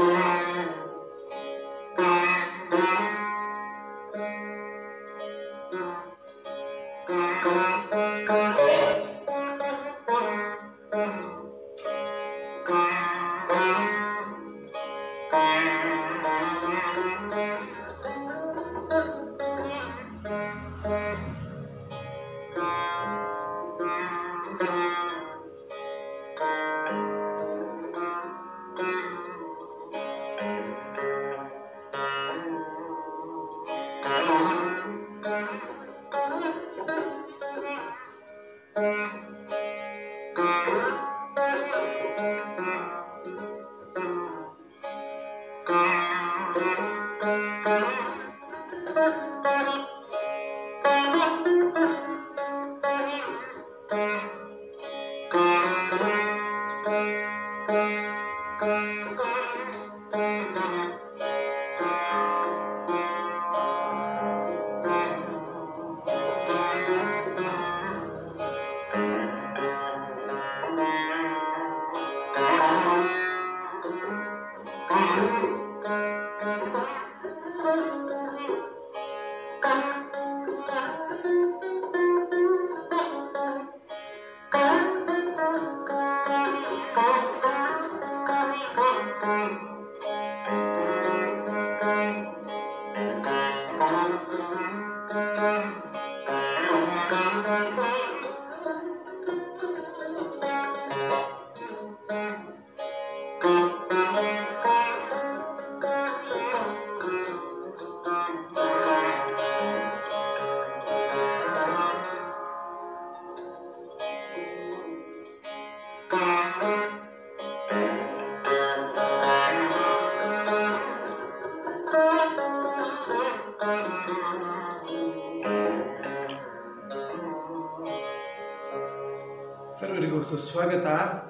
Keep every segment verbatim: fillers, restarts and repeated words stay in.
ಸರ್ವರಿಗೂ ಸುಸ್ವಾಗತ.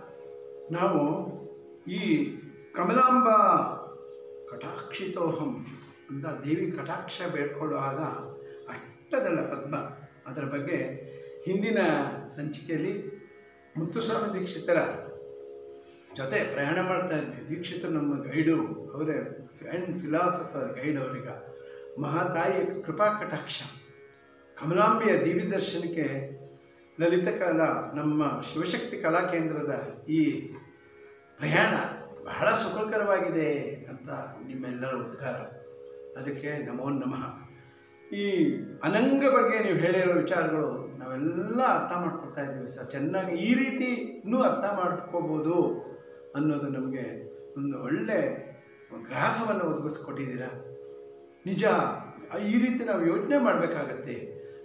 ನಾವು ಈ ಕಮಲಾಂಬ ಕಟಾಕ್ಷಿತೋಹಂ ಅಂತ ದೇವಿ ಕಟಾಕ್ಷ ಬೇಡ್ಕೊಳ್ಳುವಾಗ ಅಷ್ಟದಳ ಪದ್ಮ ಅದರ ಬಗ್ಗೆ ಹಿಂದಿನ ಸಂಚಿಕೆಯಲ್ಲಿ ಮುತ್ತುಸ್ವಾಮಿ ದೀಕ್ಷಿತರ ಜೊತೆ ಪ್ರಯಾಣ ಮಾಡ್ತಾ ಇದ್ವಿ. ದೀಕ್ಷಿತರು ನಮ್ಮ ಗೈಡು, ಅವರೇ ಆ್ಯಂಡ್ ಫಿಲಾಸಫರ್ ಗೈಡ್. ಅವರೀಗ ಮಹಾತಾಯಿಯ ಕೃಪಾ ಕಟಾಕ್ಷ ಕಮಲಾಂಬೆಯ ದಿವ್ಯ ದರ್ಶನಕ್ಕೆ ಲಲಿತ ಕಲಾ ನಮ್ಮ ಶಿವಶಕ್ತಿ ಕಲಾ ಕೇಂದ್ರದ ಈ ಪ್ರಯಾಣ ಬಹಳ ಸುಖಕರವಾಗಿದೆ ಅಂತ ನಿಮ್ಮೆಲ್ಲರ ಉದ್ಗಾರ. ಅದಕ್ಕೆ ನಮೋ ನಮಃ. ಈ ಅನಂಗ ಬಗ್ಗೆ ನೀವು ಹೇಳಿರೋ ವಿಚಾರಗಳು ನಾವೆಲ್ಲ ಅರ್ಥ ಮಾಡ್ಕೊಳ್ತಾ ಇದ್ದೀವಿ ಸರ್. ಚೆನ್ನಾಗಿ ಈ ರೀತಿ ಇನ್ನೂ ಅರ್ಥ ಮಾಡ್ಕೋಬೋದು ಅನ್ನೋದು ನಮಗೆ ಒಂದು ಒಳ್ಳೆ ಗ್ರಾಸವನ್ನು ಒದಗಿಸ್ಕೊಟ್ಟಿದ್ದೀರ. ನಿಜ, ಈ ರೀತಿ ನಾವು ಯೋಚನೆ ಮಾಡಬೇಕಾಗತ್ತೆ.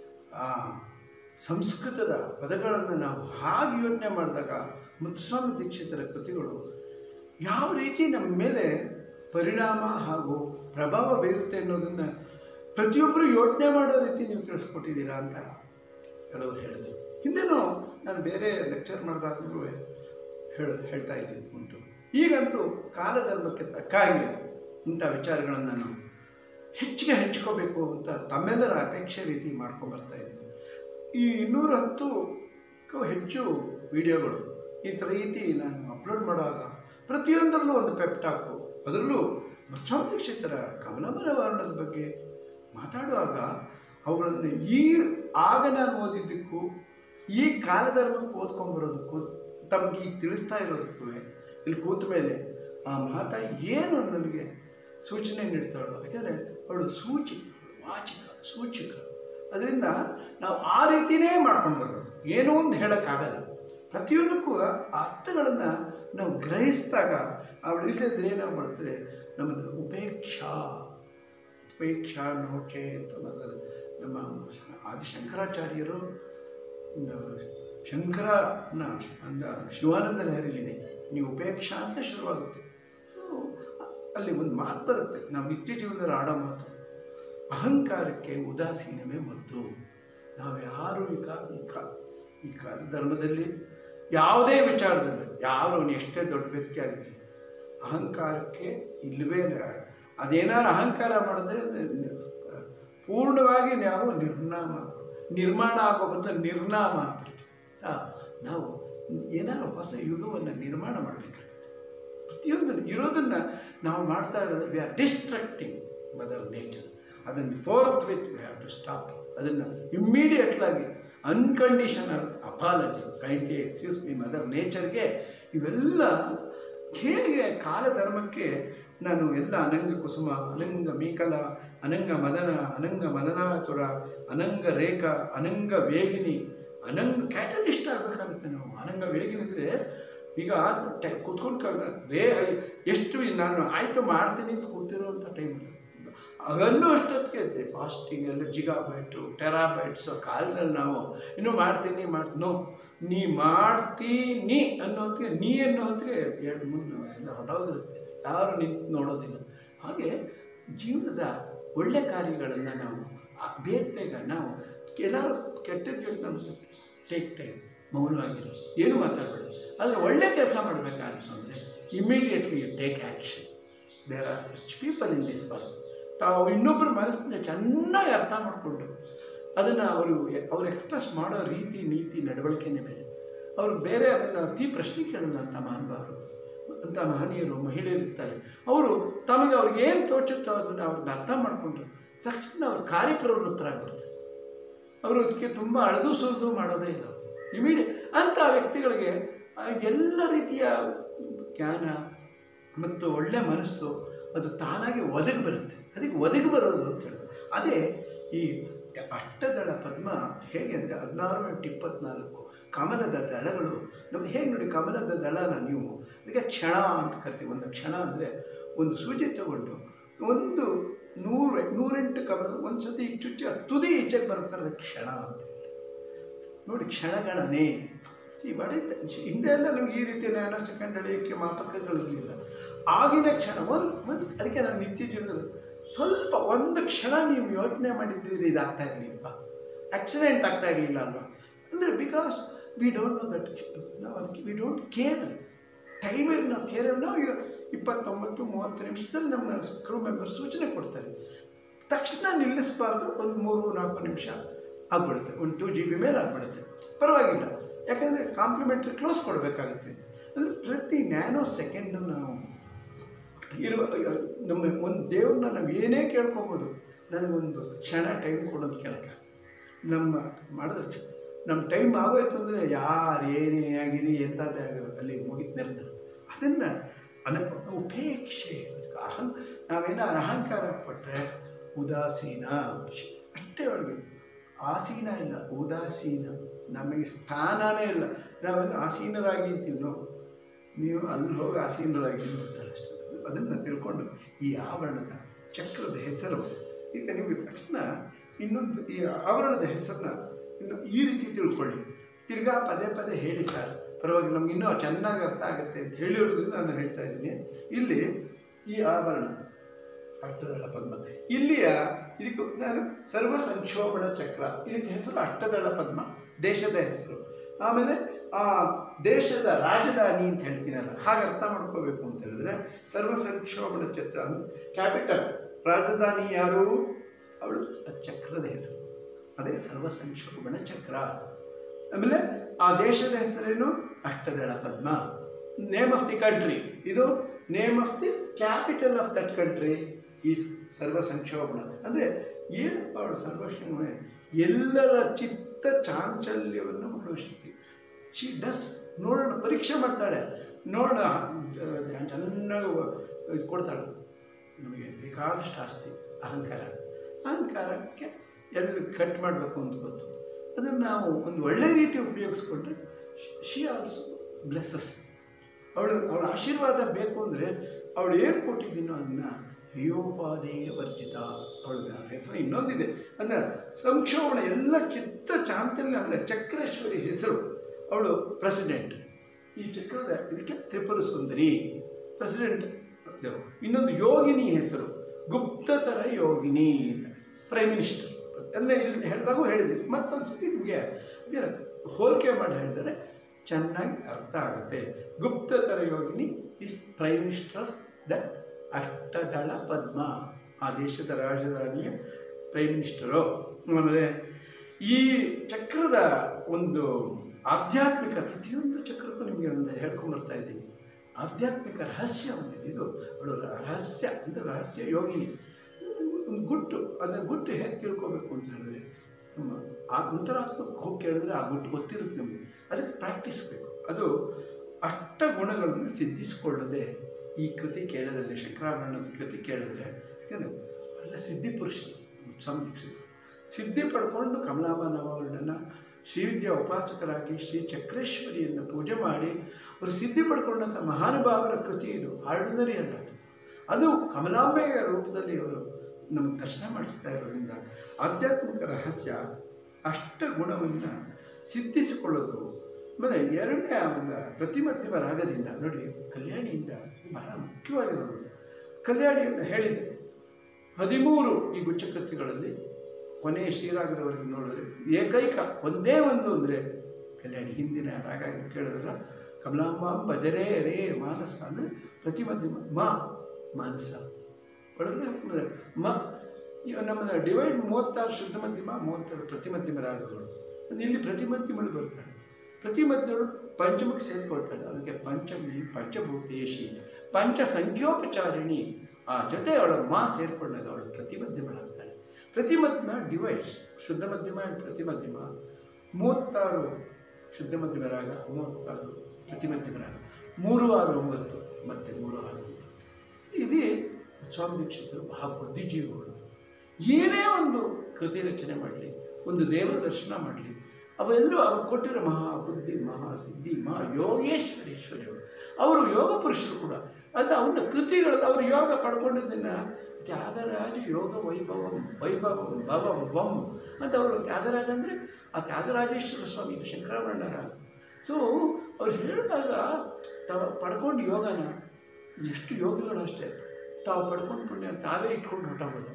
ಸಂಸ್ಕೃತದ ಪದಗಳನ್ನು ನಾವು ಹಾಗೆ ಯೋಚನೆ ಮಾಡಿದಾಗ ಮುತ್ತುಸ್ವಾಮಿ ದೀಕ್ಷಿತರ ಕೃತಿಗಳು ಯಾವ ರೀತಿ ನಮ್ಮ ಮೇಲೆ ಪರಿಣಾಮ ಹಾಗೂ ಪ್ರಭಾವ ಬೀರುತ್ತೆ ಅನ್ನೋದನ್ನು ಪ್ರತಿಯೊಬ್ಬರು ಯೋಚನೆ ಮಾಡೋ ರೀತಿ ನೀವು ತಿಳಿಸ್ಕೊಟ್ಟಿದ್ದೀರಾ ಅಂತ ಕೆಲವರು ಹೇಳಿದರು. ಹಿಂದೆನೂ ನಾನು ಬೇರೆ ಲೆಕ್ಚರ್ ಮಾಡಿದಾಗಲೂ ಹೇಳ ಹೇಳ್ತಾ ಇದ್ದಿದ್ದು ಉಂಟು. ಈಗಂತೂ ಕಾಲಧರ್ಮಕ್ಕೆ ತಕ್ಕಾಗಿ ಇಂಥ ವಿಚಾರಗಳನ್ನು ನಾನು ಹೆಚ್ಚಿಗೆ ಹಂಚ್ಕೋಬೇಕು ಅಂತ ತಮ್ಮೆಲ್ಲರ ಅಪೇಕ್ಷೆ ರೀತಿ ಮಾಡ್ಕೊಂಬರ್ತಾ ಇದ್ದೀನಿ. ಈ ಇನ್ನೂರ ಹತ್ತಕ್ಕೂ ಹೆಚ್ಚು ವಿಡಿಯೋಗಳು ಈ ಥರ ರೀತಿ ನಾನು ಅಪ್ಲೋಡ್ ಮಾಡುವಾಗ ಪ್ರತಿಯೊಂದರಲ್ಲೂ ಒಂದು ಪೆಪ್ಟಾಕು, ಅದರಲ್ಲೂ ಮುತ್ತುಸ್ವಾಮಿ ದೀಕ್ಷಿತರ ಕಮಲಾಂಬರ ವರ್ಣದ ಬಗ್ಗೆ ಮಾತಾಡುವಾಗ ಅವುಗಳನ್ನು ಈ ಆಗ ನಾನು ಓದಿದ್ದಕ್ಕೂ ಈ ಕಾಲಧರ್ಮಕ್ಕೆ ಓದ್ಕೊಂಬರೋದಕ್ಕೂ ತಮಗೆ ಈಗ ತಿಳಿಸ್ತಾ ಇರೋದಕ್ಕೂ ಇಲ್ಲಿ ಕೂತ ಮೇಲೆ ಆ ಮಹಾತಾಯಿ ಏನು ನನಗೆ ಸೂಚನೆ ನೀಡ್ತಾಳು. ಯಾಕೆಂದರೆ ಅವಳು ಸೂಚಿಕ, ವಾಚಿಕ, ಸೂಚಿಕ. ಅದರಿಂದ ನಾವು ಆ ರೀತಿಯೇ ಮಾಡ್ಕೊಂಡು ಬರೋದು, ಏನೋ ಒಂದು ಹೇಳೋಕ್ಕಾಗಲ್ಲ. ಪ್ರತಿಯೊಂದಕ್ಕೂ ಆ ಅರ್ಥಗಳನ್ನು ನಾವು ಗ್ರಹಿಸಿದಾಗ ಅವಳು ಇಲ್ಲದಿದ್ದರೆ ಏನಾಗಿ ಮಾಡ್ತಾರೆ, ನಮ್ಮನ್ನು ಉಪೇಕ್ಷಾ ಉಪೇಕ್ಷಾ ನೋಚೆ ಅಂತ ನಮ್ಮ ಆದಿಶಂಕರಾಚಾರ್ಯರು ಶಂಕರನ ಅಂದ ಶಿವಾನಂದ ಲಹರಿಲಿದೆ, ನೀವು ಉಪೇಕ್ಷಾ ಅಂತ ಶುರುವಾಗುತ್ತೆ. ಸೊ ಅಲ್ಲಿ ಒಂದು ಮಾತು ಬರುತ್ತೆ, ನಾವು ನಿತ್ಯ ಜೀವನದಲ್ಲಿ ಆಡೋ ಮಾತು, ಅಹಂಕಾರಕ್ಕೆ ಉದಾಸೀನವೇ ಮದ್ದು. ನಾವು ಯಾರು ಈ ಕಾ ಈ ಕಾ ಈ ಕಾಲ ಧರ್ಮದಲ್ಲಿ ಯಾವುದೇ ವಿಚಾರದಲ್ಲಿ ಯಾರು ಎಷ್ಟೇ ದೊಡ್ಡ ವ್ಯಕ್ತಿ ಆಗಲಿ ಅಹಂಕಾರಕ್ಕೆ ಇಲ್ಲವೇ ಅದೇನಾದ್ರು ಅಹಂಕಾರ ಮಾಡಿದ್ರೆ ಪೂರ್ಣವಾಗಿ ನಾವು ನಿರ್ನಾಮ ನಿರ್ಮಾಣ ಆಗೋ ಬದಲು ನಿರ್ನಾಮ ಆಗ್ಬಿಡ್ತೀವಿ. ಸಾ ನಾವು ಏನಾದ್ರು ಹೊಸ ಯುಗವನ್ನು ನಿರ್ಮಾಣ ಮಾಡಬೇಕಾಗುತ್ತೆ. ಪ್ರತಿಯೊಂದನ್ನು ಇರೋದನ್ನು ನಾವು ಮಾಡ್ತಾ ಇರೋದು we are destructing mother nature. ಅದನ್ನು forth with we have to stop. ಅದನ್ನು ಇಮ್ಮಿಡಿಯೇಟ್ಲಾಗಿ unconditional apology, kindly excuse me mother ನೇಚರ್ಗೆ ಇವೆಲ್ಲ ಹೇಗೆ ಕಾಲಧರ್ಮಕ್ಕೆ ನಾನು ಎಲ್ಲ ಅನಂಗ ಕುಸುಮ, ಅನಂಗ ಮೀಕಲ, ಅನಂಗ ಮದನ, ಅನಂಗ ಮದನಾತುರ, ಅನಂಗ ರೇಖಾ, ಅನಂಗ ವೇಗಿನಿ, ಅನಂಗ ಕ್ಯಾಟಲಿಸ್ಟ್ ಆಗಬೇಕಾಗುತ್ತೆ ನಾವು. ಅನಂಗ ವೇಗಿನಿ ಅಂದರೆ ಈಗ ಟೈ ಕೂತ್ಕೊಂಡು ಬೇ ಎಷ್ಟು ನಾನು ಆಯಿತು ಮಾಡ್ತೀನಿ ಅಂತ ಕೂತಿರೋವಂಥ ಟೈಮಲ್ಲಿ ಅದನ್ನು ಅಷ್ಟೊತ್ತಿಗೆ ಫಾಸ್ಟಿಂಗ್ ಎಲ್ಲ ಜಿಗಾಬೈಟು ಟೆರಾಬೈಟ್ಸು ಕಾಲದಲ್ಲಿ ನಾವು ಇನ್ನೂ ಮಾಡ್ತೀನಿ ಮಾಡ್ತೀನಿ ನೋ ನೀ ಮಾಡ್ತೀನಿ ಅನ್ನೋ ಹೊತ್ತಿಗೆ ನೀ ಅನ್ನೋ ಹೊತ್ತಿಗೆ ಎರಡು ಮುಂದೆ ಎಲ್ಲ ಹೊರಟೋಗಿರುತ್ತೆ, ಯಾರು ನಿಂತು ನೋಡೋದಿಲ್ಲ. ಹಾಗೆ ಜೀವನದ ಒಳ್ಳೆ ಕಾರ್ಯಗಳನ್ನು ನಾವು ಬೇಗ ಬೇಗ ನಾವು ಎಲ್ಲರೂ ಕೆಟ್ಟದ್ದು ಯೋಚನೆ ಟೇಕ್ ಟೈಮ್, ಮೌನವಾಗಿರೋ, ಏನು ಮಾತಾಡಬೇಡಿ. ಆದರೆ ಒಳ್ಳೆ ಕೆಲಸ ಮಾಡಬೇಕಂತಂದರೆ immediately you take action. There are such people in this world. ತಾವು ಇನ್ನೊಬ್ಬರ ಮನಸ್ಸನ್ನ ಚೆನ್ನಾಗಿ ಅರ್ಥ ಮಾಡಿಕೊಂಡು ಅದನ್ನು ಅವರು ಅವ್ರು ಎಕ್ಸ್ಪ್ರೆಸ್ ಮಾಡೋ ರೀತಿ ನೀತಿ ನಡವಳಿಕೆನೇ ಬೇರೆ. ಅವರು ಬೇರೆ ಅದನ್ನು ಅತಿ ಪ್ರಶ್ನೆ ಕೇಳೋದಂಥ ಮಹಾನುಭಾವರು ಅಂಥ ಮಹನೀಯರು ಮಹಿಳೆಯರು ಇರ್ತಾರೆ. ಅವರು ತಮಗೆ ಅವ್ರಿಗೆ ಏನು ತೋಚುತ್ತೋ ಅದನ್ನು ಅವ್ರನ್ನ ಅರ್ಥ ಮಾಡಿಕೊಂಡ್ರು ತಕ್ಷಣ ಅವ್ರು ಕಾರ್ಯಪ್ರವೃತ್ತರಾಗ್ಬಿಡ್ತಾರೆ. ಅವರು ಅದಕ್ಕೆ ತುಂಬ ಅಳೆದು ಸುರಿದು ಮಾಡೋದೇ ಇಲ್ಲ. ಇಮಿಡಿಯೇಟ್ ಅಂಥ ವ್ಯಕ್ತಿಗಳಿಗೆ ಎಲ್ಲ ರೀತಿಯ ಜ್ಞಾನ ಮತ್ತು ಒಳ್ಳೆಯ ಮನಸ್ಸು ಅದು ತಾನಾಗಿ ಒದಗಿ ಬರುತ್ತೆ. ಅದಕ್ಕೆ ಒದಗಿ ಬರೋದು ಅಂತ ಹೇಳಿದ್ರು. ಅದೇ ಈ ಅಷ್ಟದಳ ಪದ್ಮ ಹೇಗೆ ಅಂದರೆ ಹದಿನಾರು ಎಂಟು ಇಪ್ಪತ್ತ್ನಾಲ್ಕು ಕಮಲದ ದಳಗಳು ನಮ್ದು ಹೇಗೆ ನೋಡಿ, ಕಮಲದ ದಳನ ನೀವು ಅದಕ್ಕೆ ಕ್ಷಣ ಅಂತ ಕರಿತೀವಿ. ಒಂದು ಕ್ಷಣ ಅಂದರೆ ಒಂದು ಸೂಜಿ ತಗೊಂಡು ಒಂದು ನೂರ ನೂರೆಂಟು ಕಮಲ ಒಂದು ಸತಿ ಈಗ ಚುಚ್ಚಿ ತುದಿ ಈಚೆಗೆ ಬರ್ತಾರೆ, ಕ್ಷಣ ಅಂತ ನೋಡಿ. ಕ್ಷಣಗಣನೆ ಸಿ ಬಡಿತ ಹಿಂದೆ ಎಲ್ಲ ನಮ್ಗೆ ಈ ರೀತಿಯ ನ್ಯಾನೋ ಸೆಕೆಂಡ್ ಅಳಿಯೋಕ್ಕೆ ಮಾಪಕಗಳಿರಲಿಲ್ಲ. ಆಗಿನ ಕ್ಷಣ ಒಂದು ಒಂದು ಅದಕ್ಕೆ ನಾನು ನಿತ್ಯ ಜೀವನದಲ್ಲಿ ಸ್ವಲ್ಪ ಒಂದು ಕ್ಷಣ ನೀವು ಯೋಚನೆ ಮಾಡಿದ್ದೀರಿ ಇದಾಗ್ತಾ ಇರಲಿಲ್ಲ, ಆಕ್ಸಿಡೆಂಟ್ ಆಗ್ತಾ ಇರಲಿಲ್ಲ ಅಲ್ವಾ ಅಂದರೆ because we don't know that ನಾವು ಅದಕ್ಕೆ ವಿ ಡೋಂಟ್ ಕೇರ್ ಟೈಮಿಗೆ ನಾವು ಕೇರ್. ನಾವು ಈಗ ಇಪ್ಪತ್ತೊಂಬತ್ತು ಮೂವತ್ತು ನಿಮಿಷದಲ್ಲಿ ನಮ್ಮ ಕ್ರೂ ಮೆಂಬರ್ ಸೂಚನೆ ಕೊಡ್ತಾರೆ, ತಕ್ಷಣ ನಿಲ್ಲಿಸಬಾರ್ದು. ಒಂದು ಮೂರು ನಾಲ್ಕು ನಿಮಿಷ ಆಗ್ಬಿಡುತ್ತೆ, ಒಂದು ಟೂ ಜಿ ಬಿ ಮೇಲೆ ಆಗ್ಬಿಡುತ್ತೆ, ಪರವಾಗಿಲ್ಲ. ಯಾಕಂದರೆ ಕಾಂಪ್ಲಿಮೆಂಟ್ರಿ ಕ್ಲೋಸ್ ಕೊಡಬೇಕಾಗುತ್ತೆ. ಅಂದರೆ ಪ್ರತಿ ನ್ಯಾನೋ ಸೆಕೆಂಡು ನಾವು ಇರುವ ನಮ್ಮ ಒಂದು ದೇವ್ರನ್ನ ನಾವು ಏನೇ ಕೇಳ್ಕೊಬೋದು, ನನಗೊಂದು ಕ್ಷಣ ಟೈಮ್ ಕೊಡೋದು ಕೇಳಕ್ಕೆ. ನಮ್ಮ ಮಾಡಿದ್ರೆ ನಮ್ಮ ಟೈಮ್ ಆಗೋಯ್ತು ಅಂದರೆ ಯಾರು ಏನೇ ಆಗಿರಿ ಎಂಥದ್ದೇ ಆಗಿರೋ ಅಲ್ಲಿ ಮುಗಿತು ನಿರ್ಧಾರ. ಅದನ್ನು ಅನ ಉಪೇಕ್ಷೆ ಅಹಂ ನಾವೇನಾರು ಅಹಂಕಾರ ಪಟ್ಟರೆ ಉದಾಸೀನ ಅಷ್ಟೇ. ಒಳಗೆ ಆಸೀನ ಇಲ್ಲ, ಉದಾಸೀನ. ನಮಗೆ ಸ್ಥಾನವೇ ಇಲ್ಲ, ನಾವೆಲ್ಲ ಆಸೀನರಾಗಿ ಅಂತೀವಿ. ನಾವು ನೀವು ಅಲ್ಲಿ ಹೋಗಿ ಆಸೀನರಾಗಿ ಅಂತಾರೆ ಅಷ್ಟೇ. ಅದನ್ನು ತಿಳ್ಕೊಂಡು ಈ ಆವರಣದ ಚಕ್ರದ ಹೆಸರು ಈಗ ನಿಮಗೆ ತಕ್ಷಣ ಇನ್ನೊಂದು ಈ ಆವರಣದ ಹೆಸರನ್ನ ಇನ್ನು ಈ ರೀತಿ ತಿಳ್ಕೊಳ್ಳಿ. ತಿರ್ಗಾ ಪದೇ ಪದೇ ಹೇಳಿ ಸರ್, ಪರವಾಗಿ ನಮ್ಗೆ ಇನ್ನೂ ಚೆನ್ನಾಗಿ ಅರ್ಥ ಆಗುತ್ತೆ ಅಂತ ಹೇಳಿರೋದ್ರಿಂದ ನಾನು ಹೇಳ್ತಾ ಇದ್ದೀನಿ. ಇಲ್ಲಿ ಈ ಆವರಣ ಅಷ್ಟದಳ ಪದ್ಮ, ಇಲ್ಲಿಯ ಇದಕ್ಕೆ ನಾನು ಸರ್ವ ಸಂಕ್ಷೋಭಣ ಚಕ್ರ, ಇದಕ್ಕೆ ಹೆಸರು ಅಷ್ಟದಳ ಪದ್ಮ, ದೇಶದ ಹೆಸರು. ಆಮೇಲೆ ಆ ದೇಶದ ರಾಜಧಾನಿ ಅಂತ ಹೇಳ್ತೀನಲ್ಲ, ಹಾಗೆ ಅರ್ಥ ಮಾಡ್ಕೋಬೇಕು ಅಂತ ಹೇಳಿದ್ರೆ ಸರ್ವ ಸಂಕ್ಷೋಭಣ ಚಕ್ರ ಕ್ಯಾಪಿಟಲ್, ರಾಜಧಾನಿ ಯಾರು, ಅವಳು ಚಕ್ರದ ಹೆಸರು, ಅದೇ ಸರ್ವ ಸಂಕ್ಷೋಭಣ ಚಕ್ರ. ಆಮೇಲೆ ಆ ದೇಶದ ಹೆಸರೇನು, ಅಷ್ಟದಳ ಪದ್ಮ. ನೇಮ್ ಆಫ್ ದಿ ಕಂಟ್ರಿ, ಇದು name of the capital of that country is ಸರ್ವ ಸಂಕ್ಷೋಭಣ. ಅಂದರೆ ಏನಪ್ಪ ಅವಳು ಸರ್ವಕ್ಷೋಭಣೆ, ಎಲ್ಲರ ಚಿತ್ತ ಚಾಂಚಲ್ಯವನ್ನು ಮಾಡುವ ಶಕ್ತಿ. ಶಿ ಡಸ್ ನೋಡೋಣ, ಪರೀಕ್ಷೆ ಮಾಡ್ತಾಳೆ, ನೋಡೋಣ ಚೆನ್ನಾಗಿ ಕೊಡ್ತಾಳೆ. ನಮಗೆ ಬೇಕಾದಷ್ಟು ಆಸ್ತಿ, ಅಹಂಕಾರ, ಅಹಂಕಾರಕ್ಕೆ ಎಲ್ಲಿ ಕಟ್ ಮಾಡಬೇಕು ಅಂತ ಗೊತ್ತು. ಅದನ್ನು ನಾವು ಒಂದು ಒಳ್ಳೆಯ ರೀತಿ ಉಪಯೋಗಿಸ್ಕೊಂಡ್ರೆ ಶಿ ಆಲ್ಸೋ ಬ್ಲೆಸ್ಸಸ್. ಅವಳು ಅವಳ ಆಶೀರ್ವಾದ ಬೇಕು ಅಂದರೆ ಅವಳು ಏನು ಕೊಟ್ಟಿದ್ದೀನೋ ಅದನ್ನು ಹಯೋಪಾದೇಯ ವರ್ಜಿತ. ಅವಳ ಹೆಸರು ಇನ್ನೊಂದಿದೆ, ಅಂದರೆ ಸಂಕ್ಷೋಭಣ, ಎಲ್ಲ ಚಿತ್ತ ಚಾಂತಲ್ಯ ಅಂದರೆ ಚಕ್ರೇಶ್ವರಿ ಹೆಸರು. ಅವಳು ಪ್ರೆಸಿಡೆಂಟ್, ಈ ಚಕ್ರದ ಇದಕ್ಕೆ ತ್ರಿಪುರ ಸುಂದರಿ ಪ್ರೆಸಿಡೆಂಟ್. ಇನ್ನೊಂದು ಯೋಗಿನಿ ಹೆಸರು ಗುಪ್ತತರ ಯೋಗಿನಿ ಅಂತ, ಪ್ರೈಮ್ ಮಿನಿಸ್ಟರ್. ಅಂದರೆ ಇಲ್ಲಿ ಹೇಳಿದಾಗೂ ಹೇಳಿದ್ದೀವಿ, ಮತ್ತೊಂದು ಸತಿ ನಿಮಗೆ ಹೋಲಿಕೆ ಮಾಡಿ ಹೇಳಿದರೆ ಚೆನ್ನಾಗಿ ಅರ್ಥ ಆಗುತ್ತೆ. ಗುಪ್ತತರ ಯೋಗಿನಿ is prime minister of that ಅಷ್ಟದಳ ಪದ್ಮ, ಆ ದೇಶದ ರಾಜಧಾನಿಯ ಪ್ರೈಮ್ ಮಿನಿಸ್ಟರು. ಆಮೇಲೆ ಈ ಚಕ್ರದ ಒಂದು ಆಧ್ಯಾತ್ಮಿಕ ಪ್ರತಿಯೊಂದು ಚಕ್ರಕ್ಕೂ ನಿಮಗೆ ಒಂದು ಹೇಳ್ಕೊಂಬರ್ತಾ ಇದ್ದೀನಿ. ಆಧ್ಯಾತ್ಮಿಕ ರಹಸ್ಯ ಒಂದಿದೆ. ಇದು ಅವಳು ರಹಸ್ಯ ಅಂದರೆ ರಹಸ್ಯ ಯೋಗಿನಿ. ಒಂದು ಗುಟ್ಟು, ಅದನ್ನು ಗುಟ್ಟು ಹೇಗೆ ತಿಳ್ಕೊಬೇಕು ಅಂತ ಹೇಳಿದ್ರೆ ನಮ್ಮ ಆ ಅಂತರಾತ್ಮಕ್ಕೆ ಹೋಗಿ ಕೇಳಿದ್ರೆ ಆ ಗುಟ್ಟು ಗೊತ್ತಿರುತ್ತೆ ನಮಗೆ. ಅದಕ್ಕೆ ಪ್ರಾಕ್ಟೀಸ್ ಬೇಕು. ಅದು ಅಷ್ಟ ಗುಣಗಳನ್ನು ಸಿದ್ಧಿಸಿಕೊಳ್ಳದೆ ಈ ಕೃತಿ ಕೇಳಿದ್ರೆ, ಶಂಕರಾಭರಣದ ಕೃತಿ ಕೇಳಿದ್ರೆ, ಯಾಕಂದರೆ ಒಳ್ಳೆ ಸಿದ್ಧಿ ಪುರುಷ ಸ್ವಾಮಿ ದೀಕ್ಷಿತರು ಸಿದ್ಧಿ ಪಡ್ಕೊಂಡು ಕಮಲಾಂಬ ನವವರ್ಣನ ಶ್ರೀವಿದ್ಯಾ ಉಪಾಸಕರಾಗಿ ಶ್ರೀ ಚಕ್ರೇಶ್ವರಿಯನ್ನು ಪೂಜೆ ಮಾಡಿ ಅವರು ಸಿದ್ಧಿ ಪಡ್ಕೊಂಡಂಥ ಮಹಾನುಭಾವರ ಕೃತಿ ಇದು. ಆರ್ಡಿನರಿ ಅಲ್ಲ, ಅದು ಕಮಲಾಂಬೆಯ ರೂಪದಲ್ಲಿ ಅವರು ನಮಗೆ ದರ್ಶನ ಮಾಡಿಸ್ತಾ ಇರೋದ್ರಿಂದ ಆಧ್ಯಾತ್ಮಿಕ ರಹಸ್ಯ ಅಷ್ಟ ಗುಣವನ್ನು ಸಿದ್ಧಿಸಿಕೊಳ್ಳೋದು. ಆಮೇಲೆ ಎರಡನೇ ಒಂದು ಪ್ರತಿಮಧ್ಯಮ ರಾಗದಿಂದ ನೋಡಿ, ಕಲ್ಯಾಣಿಯಿಂದ ಬಹಳ ಮುಖ್ಯವಾಗಿರೋದು. ಕಲ್ಯಾಣಿಯನ್ನು ಹೇಳಿದೆ ಹದಿಮೂರು ಈ ಗುಚ್ಚಕೃತಿಗಳಲ್ಲಿ ಕೊನೆಯ ಶ್ರೀರಾಗದವರೆಗೆ ನೋಡಿದ್ರೆ ಏಕೈಕ ಒಂದೇ ಒಂದು ಅಂದರೆ ಕಲ್ಯಾಣಿ. ಹಿಂದಿನ ರಾಗ ಕೇಳಿದ್ರೆ ಕಮಲಾಂಬಾಂ ಭಜರೇ ರೇ ಮಾನಸ ಅಂದರೆ ಪ್ರತಿಮಧ್ಯಮ ಮ ಮಾನಸ ಒಳಗಡೆ ಅಂದರೆ ಮ. ನಮ್ಮನ್ನು ಡಿವೈಡ್ ಮೂವತ್ತಾರು ಶುದ್ಧ ಮಧ್ಯಮ, ಮೂವತ್ತಾರು ಪ್ರತಿಮಧ್ಯಮ ರಾಗಗಳು. ಇಲ್ಲಿ ಪ್ರತಿಮಧ್ಯಮಳು ಬರ್ತಾಳೆ. ಪ್ರತಿಮಧ್ಯಮಳು ಪಂಚಮಕ್ಕೆ ಸೇರಿಕೊಳ್ತಾಳೆ. ಅದಕ್ಕೆ ಪಂಚಮಿ ಪಂಚಭೂತೇಶಿ ಪಂಚ ಸಂಖ್ಯೋಪಚಾರಿಣಿ. ಆ ಜೊತೆ ಅವಳ ಮಾ ಸೇರಿಕೊಂಡಾಗ ಅವಳು ಪ್ರತಿಮಧ್ಯಮಳಾಗ್ತಾಳೆ. ಪ್ರತಿಮಧ್ಯಮ ಡಿವೈಡ್ಸ್ ಶುದ್ಧ ಮಧ್ಯಮ ಆ್ಯಂಡ್ ಪ್ರತಿಮಧ್ಯಮ. ಮೂವತ್ತಾರು ಶುದ್ಧ ಮಧ್ಯಮ ರಾಗ, ಮೂವತ್ತಾರು ಪ್ರತಿಮಧ್ಯಮ ರಾಗ, ಮೂರು ಆರು ಒಂಬತ್ತು ಮತ್ತು ಮೂರು ಆರು ಒಂಬತ್ತು. ಇಲ್ಲಿ ಸ್ವಾಮಿ ದೀಕ್ಷಿತರು ಮಹಾ ಬುದ್ಧಿಜೀವಿಗಳು. ಏನೇ ಒಂದು ಕೃತಿ ರಚನೆ ಮಾಡಲಿ, ಒಂದು ದೇವರ ದರ್ಶನ ಮಾಡಲಿ, ಅವೆಲ್ಲೂ ಅವ್ರು ಕೊಟ್ಟಿರೋ ಮಹಾ ಬುದ್ಧಿ, ಮಹಾ ಸಿದ್ಧಿ, ಮಹಾ ಯೋಗೇಶ್ವರೇಶ್ವರಿಯವರು. ಅವರು ಯೋಗ ಪುರುಷರು ಕೂಡ. ಅದು ಅವನ ಕೃತಿಗಳು ಅವರು ಯೋಗ ಪಡ್ಕೊಂಡಿದ್ದನ್ನು ತ್ಯಾಗರಾಜ ಯೋಗ ವೈಭವಂ ವೈಭವಂ ಭವಂ ವಂ ಅಂತ ಅವರು. ತ್ಯಾಗರಾಜ ಅಂದರೆ ಆ ತ್ಯಾಗರಾಜೇಶ್ವರ ಸ್ವಾಮಿ, ಇದು ಶಂಕರಾಭರಣರ. ಸೊ ಅವ್ರು ಹೇಳಿದಾಗ ತಾವು ಪಡ್ಕೊಂಡು ಯೋಗನ ಎಷ್ಟು ಯೋಗಿಗಳು ಅಷ್ಟೇ ತಾವು ಪಡ್ಕೊಂಡು ಪುಣ್ಯ ತಾವೇ ಇಟ್ಕೊಂಡು ಹೊರಟೋಗೋದು.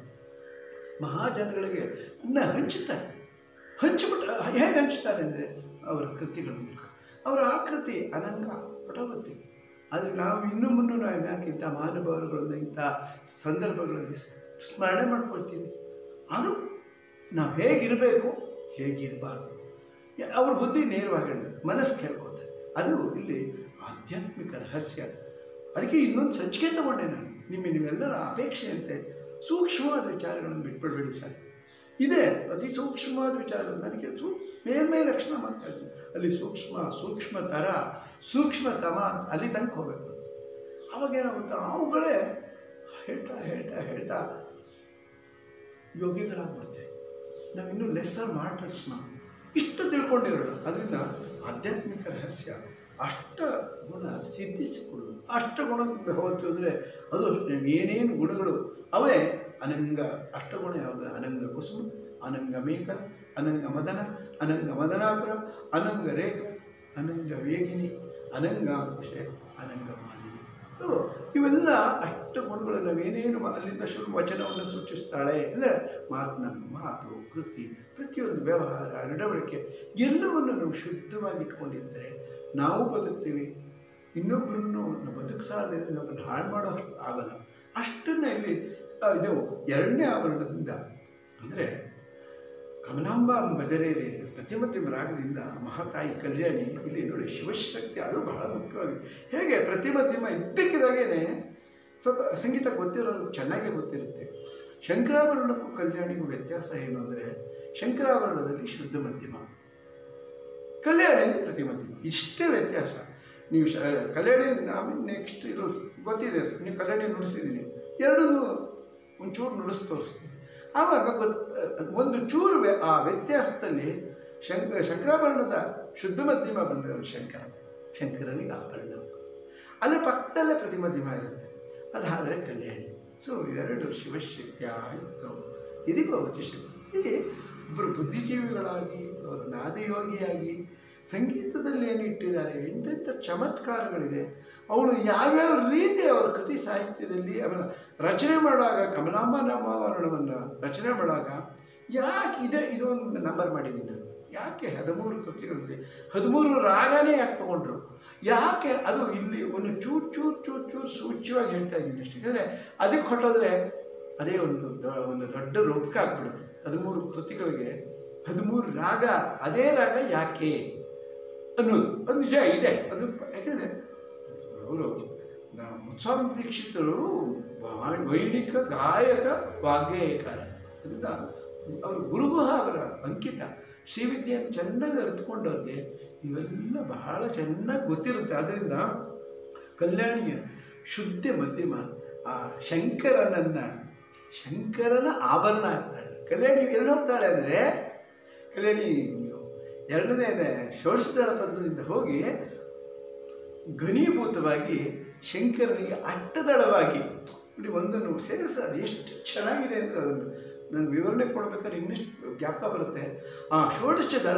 ಮಹಾಜನಗಳಿಗೆ ಅನ್ನ ಹಂಚುತ್ತಾರೆ. ಹಂಚಿಬಿಟ್ಟು ಹೇಗೆ ಹಂಚ್ತಾರೆ ಅಂದರೆ ಅವರ ಕೃತಿಗಳನ್ನು, ಅವರ ಆಕೃತಿ ಅನಂಗ ಹೊರಟೋಗುತ್ತೆ. ಆದರೆ ನಾವು ಇನ್ನೂ ಮುನ್ನೂ ನಾವು ಯಾಕೆ ಇಂಥ ಮಹಾನುಭಾವರುಗಳನ್ನು ಇಂಥ ಸಂದರ್ಭಗಳಲ್ಲಿ ಸ್ಮರಣೆ ಮಾಡ್ಕೊಳ್ತೀವಿ. ಅದು ನಾವು ಹೇಗಿರಬೇಕು, ಹೇಗಿರಬಾರ್ದು, ಅವ್ರ ಬುದ್ಧಿ ನೇರವಾಗಿ ಹೇಳಿದ್ರು, ಮನಸ್ಸು ಕೇಳ್ಕೊತಾರೆ. ಅದು ಇಲ್ಲಿ ಆಧ್ಯಾತ್ಮಿಕ ರಹಸ್ಯ. ಅದಕ್ಕೆ ಇನ್ನೊಂದು ಸಂಚಿಕೆ ತಗೊಂಡೆ ನಾನು. ನಿಮ್ಮ ನೀವೆಲ್ಲರ ಅಪೇಕ್ಷೆಯಂತೆ ಸೂಕ್ಷ್ಮವಾದ ವಿಚಾರಗಳನ್ನು ಬಿಟ್ಬಿಡ್ಬೇಡಿ ಸರ್. ಇದೆ ಅತಿ ಸೂಕ್ಷ್ಮವಾದ ವಿಚಾರಗಳನ್ನು. ಅದಕ್ಕೆ ಸೂ ಮೇಲ್ಮೈ ಲಕ್ಷಣ ಮಾತಾಡ್ತೀನಿ. ಅಲ್ಲಿ ಸೂಕ್ಷ್ಮ ಸೂಕ್ಷ್ಮತರ ಸೂಕ್ಷ್ಮತಮ ಅಲ್ಲಿ ತನಕ ಹೋಗಬೇಕು. ಅವಾಗೇನಾಗುತ್ತೆ, ಅವುಗಳೇ ಹೇಳ್ತಾ ಹೇಳ್ತಾ ಹೇಳ್ತಾ ಯೋಗಿಗಳಾಗ್ಬಿಡ್ತೇವೆ. ನಾವಿನ್ನೂ ಲೆಸ್ಸರ್ ಮಾರ್ಟರ್ಸ್ ನಾವು ಇಷ್ಟು ತಿಳ್ಕೊಂಡಿರೋಣ. ಅದರಿಂದ ಆಧ್ಯಾತ್ಮಿಕ ರಹಸ್ಯ ಅಷ್ಟ ಗುಣ ಸಿದ್ಧಿಸಿಕೊಳ್ಳೋದು. ಅಷ್ಟ ಗುಣ ಹೋಯ್ತು ಅಂದರೆ ಅದು ಏನೇನು ಗುಣಗಳು ಅವೇ ಅನಂಗ. ಅಷ್ಟಗುಣ ಯಾವುದು? ಅನಂಗ ಕುಸುಮ, ಅನಂಗ ಮೇಕ, ಅನಂಗ ಮದನ, ಅನಂಗ ಮದನಾಪುರ, ಅನಂಗ ರೇಖ, ಅನಂಗ ವೇಗಿನಿ, ಅನಂಗಾಂಶ, ಅನಂಗ ಮಾಲಿನಿ. ಸೊ ಇವೆಲ್ಲ ಅಷ್ಟ ಗುಣಗಳು ನಾವೇನೇನು ಅಲ್ಲಿಂದ ಶುರು ವಚನವನ್ನು ಸೂಚಿಸ್ತಾಳೆ ಅಂದರೆ ಮಾತನ್ನ ಮಾತು, ಕೃತಿ, ಪ್ರತಿಯೊಂದು ವ್ಯವಹಾರ, ನಡವಳಿಕೆ ಎಲ್ಲವನ್ನು ನಾವು ಶುದ್ಧವಾಗಿ ಇಟ್ಕೊಂಡಿದ್ದರೆ ನಾವು ಬದುಕ್ತೀವಿ. ಇನ್ನೊಬ್ಬರನ್ನು ಬದುಕಿಸಾದ್ರೆ ನಮ್ಮನ್ನು ಹಾಳು ಮಾಡೋ ಅಷ್ಟು ಆಗಲ್ಲ. ಅಷ್ಟನ್ನು ಇಲ್ಲಿ ಇದು ಎರಡನೇ ಆವರಣದಿಂದ ಅಂದರೆ ಕಮಲಾಂಬ ಭಜರೇಲಿ ಪ್ರತಿಮಧ್ಯಮ ರಾಗದಿಂದ ಮಹಾತಾಯಿ ಕಲ್ಯಾಣಿ. ಇಲ್ಲಿ ನೋಡಿ ಶಿವಶಕ್ತಿ ಅದು ಬಹಳ ಮುಖ್ಯವಾಗಿ. ಹೇಗೆ ಪ್ರತಿಮಧ್ಯಮ ಇದ್ದಕ್ಕಿದಾಗೇ ಸ್ವಲ್ಪ ಸಂಗೀತ ಗೊತ್ತಿರೋರು ಚೆನ್ನಾಗೇ ಗೊತ್ತಿರುತ್ತೆ. ಶಂಕರಾಭರಣಕ್ಕೂ ಕಲ್ಯಾಣಿಗೂ ವ್ಯತ್ಯಾಸ ಏನು ಅಂದರೆ ಶಂಕರಾಭರಣದಲ್ಲಿ ಶುದ್ಧ ಮಧ್ಯಮ, ಕಲ್ಯಾಣಿಯಲ್ಲಿ ಪ್ರತಿಮಧ್ಯಮ, ಇಷ್ಟೇ ವ್ಯತ್ಯಾಸ. ನೀವು ಶ ಕಲ್ಯಾಣಿ ನಾವು ನೆಕ್ಸ್ಟ್ ಇದು ಗೊತ್ತಿದೆ, ನೀವು ಕಲ್ಯಾಣಿ ನುಡಿಸಿದ್ದೀನಿ, ಎರಡನ್ನೂ ಒಂಚೂರು ನುಡಿಸಿ ತೋರಿಸ್ತೀನಿ. ಆವಾಗ ಗೊತ್ತು ಒಂದು ಚೂರು ವ್ಯ ಆ ವ್ಯತ್ಯಾಸದಲ್ಲಿ ಶಂಕ ಶಂಕರಾಭರಣದ ಶುದ್ಧ ಮಧ್ಯಮ ಬಂದರೆ ಅವರು ಶಂಕರ, ಶಂಕರನಿಗೆ ಆಭರಣ. ಅಲ್ಲಿ ಪಕ್ಕದಲ್ಲೇ ಪ್ರತಿಮಧ್ಯಮ ಇರುತ್ತೆ, ಅದಾದರೆ ಕಲ್ಯಾಣಿ. ಸೊ ಇವೆರಡು ಶಿವಶಕ್ತಿ ಆಯುಕ್ತವು. ಇದೀಗ ಅವತಿಶಕ್ತಿ. ಒಬ್ಬರು ಬುದ್ಧಿಜೀವಿಗಳಾಗಿ ಅವರು ನಾದಯೋಗಿಯಾಗಿ ಸಂಗೀತದಲ್ಲಿ ಏನು ಇಟ್ಟಿದ್ದಾರೆ, ಎಂತೆಂಥ ಚಮತ್ಕಾರಗಳಿದೆ. ಅವಳು ಯಾವ್ಯಾವ ರೀತಿ ಅವರ ಕೃತಿ ಸಾಹಿತ್ಯದಲ್ಲಿ ಅವನ ರಚನೆ ಮಾಡುವಾಗ ಕಮಲಾಂಬ ನಾಮವರ್ಣವನ್ನು ರಚನೆ ಮಾಡುವಾಗ ಯಾಕೆ ಇದೆ ಇದು ಒಂದು ನಂಬರ್ ಮಾಡಿದ್ದೀನಿ ನಾನು. ಯಾಕೆ ಹದಿಮೂರು ಕೃತಿಗಳಲ್ಲಿ ಹದಿಮೂರು ರಾಗನೇ ಯಾಕೆ ತೊಗೊಂಡ್ರು, ಯಾಕೆ ಅದು ಇಲ್ಲಿ ಒಂದು ಚೂರು ಚೂರು ಚೂರು ಚೂರು ಸೂಚ್ಯವಾಗಿ ಹೇಳ್ತಾ ಇದ್ದೀನಿ ಅಷ್ಟೇ. ಯಾಕಂದರೆ ಅದಕ್ಕೆ ಹೊಟ್ಟೋದ್ರೆ ಅದೇ ಒಂದು ಒಂದು ದೊಡ್ಡ ರೂಪಕ ಆಗ್ಬಿಡುತ್ತೆ. ಹದಿಮೂರು ಕೃತಿಗಳಿಗೆ ಹದಿಮೂರು ರಾಗ, ಅದೇ ರಾಗ ಯಾಕೆ ಅನ್ನೋದು ಅದು ನಿಜ ಇದೆ. ಅದು ಯಾಕೆಂದರೆ ಅವರು ಮುತ್ಸ್ವಾಮಿ ದೀಕ್ಷಿತರು ವೈಣಿಕ ಗಾಯಕ ವಾಗ್ಗೇಯಕಾರ, ಅದರಿಂದ ಅವರು ಗುರುಗೂ ಅವರ ಅಂಕಿತ ಶ್ರೀವಿದ್ಯೆಯನ್ನು ಚೆನ್ನಾಗಿ ಅರಿತುಕೊಂಡವ್ರಿಗೆ ಇವೆಲ್ಲ ಬಹಳ ಚೆನ್ನಾಗಿ ಗೊತ್ತಿರುತ್ತೆ. ಆದ್ದರಿಂದ ಕಲ್ಯಾಣಿಯ ಶುದ್ಧ ಮಧ್ಯಮ ಆ ಶಂಕರನನ್ನು ಶಂಕರನ ಆಭರಣ ಆಗ್ತಾಳೆ. ಕಲ್ಯಾಣಿ ಎಲ್ಲಿ ಹೋಗ್ತಾಳೆ ಅಂದರೆ, ಕಲ್ಯಾಣಿ ಎರಡನೇ ಷೋಡಶದಳ ಪದ್ಮದಿಂದ ಹೋಗಿ ಘನೀಭೂತವಾಗಿ ಶಂಕರನಿಗೆ ಅಟ್ಟದಳವಾಗಿ ನೋಡಿ ಒಂದನ್ನು ಸೇರಿಸ ಅದು ಎಷ್ಟು ಚೆನ್ನಾಗಿದೆ ಅಂದರೆ ಅದನ್ನು ನಾನು ವಿವರಣೆ ಕೊಡಬೇಕಾದ್ರೆ ಇನ್ನಷ್ಟು ಜ್ಞಾಪಕ ಬರುತ್ತೆ. ಆ ಷೋಡಶ ದಳ,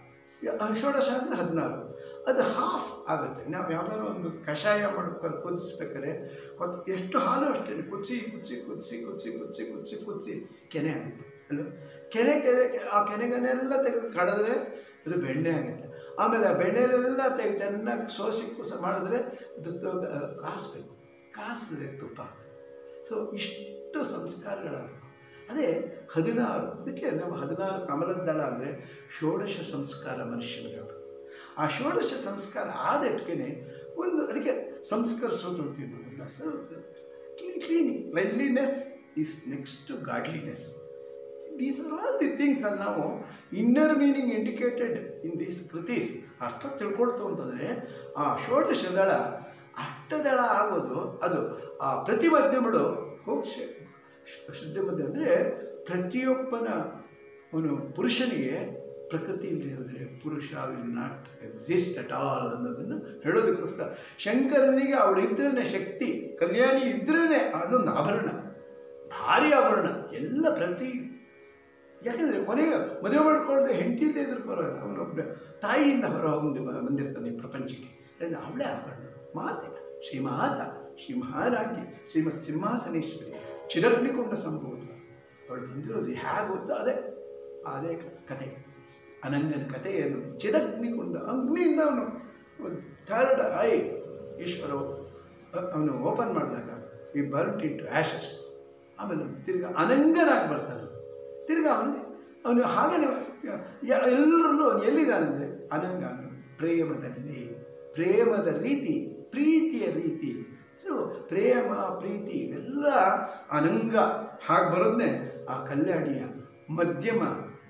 ಷೋಡಶ ಅಂದರೆ ಹದಿನಾರು, ಅದು ಹಾಫ್ ಆಗುತ್ತೆ. ನಾವು ಯಾವುದಾದ್ರು ಒಂದು ಕಷಾಯ ಮಾಡ್ಬೇಕಾದ್ರೆ ಕುದಿಸ್ಬೇಕಾದ್ರೆ ಕೊತ್ ಎಷ್ಟು ಹಾಲು ಅಷ್ಟೇ ಕುದಿಸಿ ಕುದಿಸಿ ಕುದಿಸಿ ಕುದಿಸಿ ಕುದಿಸಿ ಕುದಿಸಿ ಕುದಿಸಿ ಕೆನೆ ಆಗುತ್ತೆ ಅಲ್ವ. ಕೆನೆ ಕೆನೆ ಆ ಕೆನೆಗನ್ನೆಲ್ಲ ತೆಗೆದು ಕಡಿದ್ರೆ ಅದು ಬೆಣ್ಣೆ ಆಗುತ್ತೆ. ಆಮೇಲೆ ಆ ಬೆಣ್ಣೆಲೆಲ್ಲ ತೆಗೆದು ಚೆನ್ನಾಗಿ ಸೋಸಿ ಕುಸ ಮಾಡಿದ್ರೆ ಅದು ಕಾಸಬೇಕು, ಕಾಸಿದ್ರೆ ತುಪ್ಪ ಆಗುತ್ತೆ. ಸೊ ಇಷ್ಟು ಸಂಸ್ಕಾರಗಳಾಗಬೇಕು. ಅದೇ ಹದಿನಾರು, ಅದಕ್ಕೆ ನಾವು ಹದಿನಾರು ಕಮಲದ ದಳ ಅಂದರೆ ಷೋಡಶ ಸಂಸ್ಕಾರ ಮನುಷ್ಯನಿಗೆ. ಆ ಷೋಡಶ ಸಂಸ್ಕಾರ ಆದಟ್ಟಿಗೆ ಒಂದು ಅದಕ್ಕೆ ಸಂಸ್ಕರಿಸೋದು ಅಂತೀವಿ ನಾವು. So cleaning cleanliness is next to godliness. These are all the things ಅಲ್ಲಿ ನಾವು inner meaning indicated in these ಕೃತೀಸ್ ಅರ್ಥ ತಿಳ್ಕೊಳ್ತು ಅಂತಂದರೆ ಆ ಷೋಡಶ ದಳ ಅಷ್ಟದಳ ಆಗೋದು ಅದು ಆ ಪ್ರತಿಮಧ್ಯಮಗಳು ಹೋಗಿ ಶುದ್ಧ ಮಧ್ಯ ಅಂದರೆ ಪ್ರತಿಯೊಬ್ಬನ ಅವನು ಪುರುಷನಿಗೆ ಪ್ರಕೃತಿ ಇಲ್ಲದೆ ಹೋದರೆ ಪುರುಷ will not exist at all ಅನ್ನೋದನ್ನು ಹೇಳೋದಕ್ಕೋಸ್ಕರ ಶಂಕರನಿಗೆ ಅವಳಿದ್ರೇ ಶಕ್ತಿ, ಕಲ್ಯಾಣಿ ಇದ್ರೇ ಅದೊಂದು ಆಭರಣ, ಭಾರಿ ಆಭರಣ ಎಲ್ಲ ಪ್ರತಿ. ಯಾಕೆಂದರೆ ಕೊನೆಗೆ ಮದುವೆ ಮಾಡಿಕೊಂಡು ಹೆಂಡತಿದ್ದೇ ಇದ್ರು ಪರವಾಗಿಲ್ಲ, ಅವನೊಬ್ಬ ತಾಯಿಯಿಂದ ಹೊರ ಹೊಂದಿ ಬಂದಿರ್ತಾನೆ ಪ್ರಪಂಚಕ್ಕೆ. ಅದರಿಂದ ಅವಳೇ ಆಭರಣ ಮಾತೆ, ಶ್ರೀಮಾತ, ಶ್ರೀ ಮಹಾರಾಜ್ಞಿ, ಶ್ರೀಮತ್ ಸಿಂಹಾಸನೇಶ್ವರಿ, ಚಿರಗ್ನಿಕೊಂಡ ಸಂಭೂತ. ಅವಳು ಬಂದಿರೋದು ಹೇಗೆ ಗೊತ್ತು, ಅದೇ ಅದೇ ಕತೆ, ಅನನ್ಯನ ಕಥೆಯನ್ನು ಚಿರಗ್ನಿಕೊಂಡ ಅಗ್ನಿಯಿಂದ ಅವನು ಥರ್ಡ್ ಐ ಈಶ್ವರ ಅವನು ಓಪನ್ ಮಾಡಿದಾಗ ಈ ಬರ್ಟ್ ಇಂಟು ಆ್ಯಶಸ್. ಆಮೇಲೆ ತಿರ್ಗಾ ಅನಂಗನಾಗಿ ಬರ್ತಾನೆ. ತಿರ್ಗಾ ಅವನಿಗೆ ಅವನು ಹಾಗೆ ಎಲ್ಲರಲ್ಲೂ ಅವನು ಎಲ್ಲಿದ್ದಾನಂದರೆ ಅನಂಗ ಪ್ರೇಮದಲ್ಲಿ, ಪ್ರೇಮದ ರೀತಿ, ಪ್ರೀತಿಯ ರೀತಿ. ಸೊ ಪ್ರೇಮ ಪ್ರೀತಿ ಇವೆಲ್ಲ ಅನಂಗ ಹಾಗೆ ಬರೋದನ್ನೇ ಆ ಕಲ್ಯಾಣಿಯ ಮಧ್ಯಮ,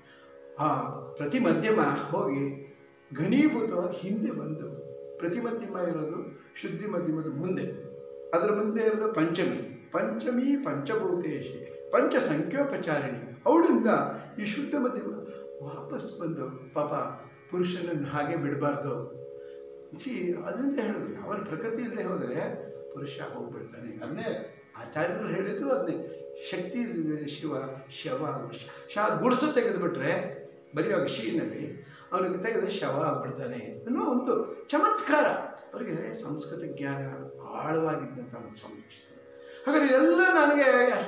ಆ ಪ್ರತಿ ಮಧ್ಯಮ ಹೋಗಿ ಘನೀಭೂತವಾಗಿ ಹಿಂದೆ ಬಂದು ಪ್ರತಿ ಮಧ್ಯಮ ಇರೋದು ಶುದ್ಧಿ ಮಧ್ಯಮದ ಮುಂದೆ, ಅದರ ಮುಂದೆ ಇರೋದು ಪಂಚಮಿ, ಪಂಚಮಿ ಪಂಚಭೂತೇಶಿ ಪಂಚ ಸಂಖ್ಯೋಪಚಾರಿಣಿ. ಅವಳಿಂದ ಈ ಶುದ್ಧ ಮಧ್ಯಮ ವಾಪಸ್ ಬಂದು ಪಾಪ ಪುರುಷನನ್ನು ಹಾಗೆ ಬಿಡಬಾರ್ದು. ಸಿ ಅದರಿಂದ ಹೇಳೋದು ಯಾವ ಪ್ರಕೃತಿ ಇಲ್ಲದೆ ಹೋದರೆ ಪುರುಷ ಹೋಗ್ಬಿಡ್ತಾನೆ. ಅದನ್ನೇ ಆಚಾರ್ಯರು ಹೇಳಿದ್ದು ಅದನ್ನೇ, ಶಕ್ತಿ ಇಲ್ಲದೆ ಶಿವ ಶವ ಶಾ ಗುಡಿಸು ತೆಗೆದುಬಿಟ್ರೆ ಬರೆಯುವಾಗ ಶೀನಲ್ಲಿ ಅವನಿಗೆ ತೆಗೆದ್ರೆ ಶವ ಆಗ್ಬಿಡ್ತಾನೆ ಅನ್ನೋ ಒಂದು ಚಮತ್ಕಾರ. ಅವರಿಗೆ ಸಂಸ್ಕೃತ ಜ್ಞಾನ ಆಳವಾಗಿದ್ದಂಥ ಒಂದು ಸಂರಕ್ಷಿತ. ಹಾಗಾದ್ರೆ ಇದೆಲ್ಲ ನನಗೆ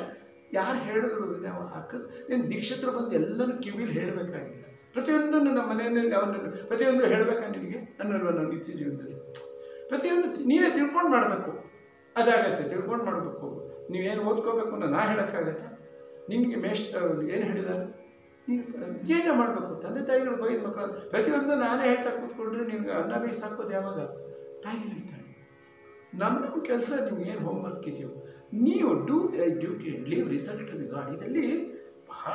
ಯಾರು ಹೇಳಿದ್ರು ನಾವು ಹಾಕೋದು ಏನು ದೀಕ್ಷಿತರು ಬಂದು ಎಲ್ಲನೂ ಕಿವಿಲಿ ಹೇಳಬೇಕಾಗಿಲ್ಲ. ಪ್ರತಿಯೊಂದನ್ನು ನಮ್ಮ ಮನೆಯಲ್ಲಿ ಅವನನ್ನು ಪ್ರತಿಯೊಂದು ಹೇಳಬೇಕಾ ನಿನಗೆ ಅನ್ನೋಲ್ವ ನಾವು ನಿತ್ಯ ಜೀವನದಲ್ಲಿ ಪ್ರತಿಯೊಂದು ನೀವೇ ತಿಳ್ಕೊಂಡು ಮಾಡಬೇಕು. ಅದಾಗತ್ತೆ, ತಿಳ್ಕೊಂಡು ಮಾಡಬೇಕು. ನೀವೇನು ಓದ್ಕೋಬೇಕು ಅನ್ನೋ ನಾ ಹೇಳೋಕ್ಕಾಗತ್ತೆ? ನಿನಗೆ ಮೇಸ್ಟ್ ಏನು ಹೇಳಿದ್ದಾರೆ, ನೀವು ಇದೇನೇ ಮಾಡಬೇಕು. ತಂದೆ ತಾಯಿಗಳು ಬೈದ ಮಕ್ಕಳು ಪ್ರತಿಯೊಂದು ನಾನೇ ಹೇಳ್ತಾ ಕೂತ್ಕೊಂಡ್ರೆ ನಿಮ್ಗೆ ಅನ್ನ ಬೇಯಿಸಿ ಹಾಕೋದು ಯಾವಾಗ? ತಾಯಿ ಹೇಳ್ತಾಳೆ. ನಮ್ಮ ನಮ್ಮ ಕೆಲಸ ನಿಮ್ಗೆ ಏನು ಹೋಮ್ವರ್ಕ್ ಇದೆಯೋ ನೀವು do a duty and leave result to the god. ಇದರಲ್ಲಿ ಬಹಳ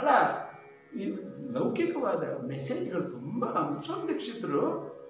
ಈ ಲೌಕಿಕವಾದ ಮೆಸೇಜ್ಗಳು ತುಂಬ. ಮುತ್ಸ್ವಾಮಿ ದೀಕ್ಷಿತರು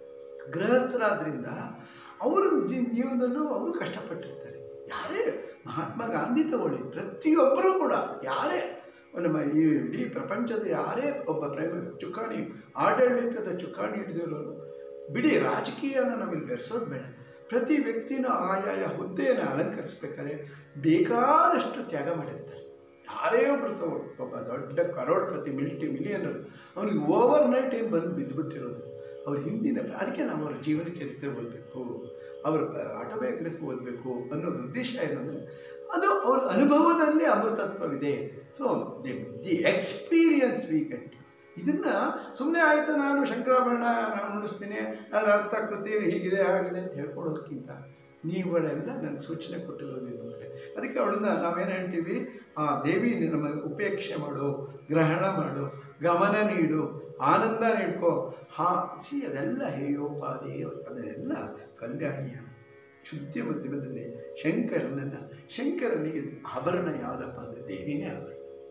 ಗೃಹಸ್ಥರಾದ್ರಿಂದ ಅವರ ಜೀವನದಲ್ಲೂ ಅವರು ಕಷ್ಟಪಟ್ಟಿರ್ತಾರೆ. ಯಾರೇ ಮಹಾತ್ಮ ಗಾಂಧಿ ತಗೊಳ್ಳಿ, ಪ್ರತಿಯೊಬ್ಬರೂ ಕೂಡ ಯಾರೇ ನಮ್ಮ ಈ ಇಡೀ ಪ್ರಪಂಚದ ಯಾರೇ ಒಬ್ಬ ಪ್ರೇಮ ಚುಕ್ಕಾಣಿ ಆಡಳಿತದ ಚುಕ್ಕಾಣಿ ಹಿಡಿದಿರೋರು ಬಿಡಿ, ರಾಜಕೀಯನ ನಾವಿಲ್ಲಿ ಬೆರೆಸೋದು ಬೇಡ. ಪ್ರತಿ ವ್ಯಕ್ತಿನೂ ಆಯಾಯ ಹುದ್ದೆಯನ್ನು ಅಲಂಕರಿಸ್ಬೇಕಾದ್ರೆ ಬೇಕಾದಷ್ಟು ತ್ಯಾಗ ಮಾಡಿರ್ತಾರೆ. ಯಾರೇ ಒಬ್ಬರು ತಗೊಳ್ಳಿ, ಒಬ್ಬ ದೊಡ್ಡ ಕರೋಡ್ಪತಿ ಮಿಲ್ಟಿ ಮಿಲಿಯನರು ಅವನಿಗೆ ಓವರ್ ನೈಟ್ ಏನು ಬಂದು ಬಿದ್ದುಬಿಟ್ಟಿರೋದು ಅವ್ರ ಹಿಂದಿನ. ಅದಕ್ಕೆ ನಾವು ಅವ್ರ ಜೀವನ ಚರಿತ್ರೆ ಓದಬೇಕು, ಅವರ ಆಟೋಬಯೋಗ್ರಫಿ ಓದಬೇಕು ಅನ್ನೋದು ಉದ್ದೇಶ ಏನಂದರೆ ಅದು ಅವ್ರ ಅನುಭವದಲ್ಲಿ ಅಮೃತತ್ವವಿದೆ. So the the experience we get. ಇದನ್ನು ಸುಮ್ಮನೆ ಆಯಿತು ನಾನು ಶಂಕರಾಭರಣ ನಾನು ನುಡಿಸ್ತೀನಿ, ಅದರ ಅರ್ಥ ಕೃತಿ ಹೀಗಿದೆ ಆಗಿದೆ ಅಂತ ಹೇಳ್ಕೊಳ್ಳೋದಕ್ಕಿಂತ ನೀವುಗಳೆಲ್ಲ ನನಗೆ ಸೂಚನೆ ಕೊಟ್ಟಿರೋದೇನು ಅಂದರೆ ಅದಕ್ಕೆ ಅವಳನ್ನ ನಾವೇನು ಹೇಳ್ತೀವಿ, ಆ ದೇವಿ ನಮ್ಮ ಉಪೇಕ್ಷೆ ಮಾಡು, ಗ್ರಹಣ ಮಾಡು, ಗಮನ ನೀಡು, ಆನಂದ ನೀಡ್ಕೋ. ಹಾ ಸಿ ಅದೆಲ್ಲ ಹೇಯೋಪಾದೇವ ಅದನ್ನೆಲ್ಲ ಕಲ್ಯಾಣಿಯ ಶುದ್ಧ ಮಧ್ಯಮದಲ್ಲಿ ಶಂಕರನನ್ನು. ಶಂಕರನಿಗೆ ಆಭರಣ ಯಾವುದಪ್ಪ ಅಂದರೆ ದೇವಿನೇ ಆಭರಣ.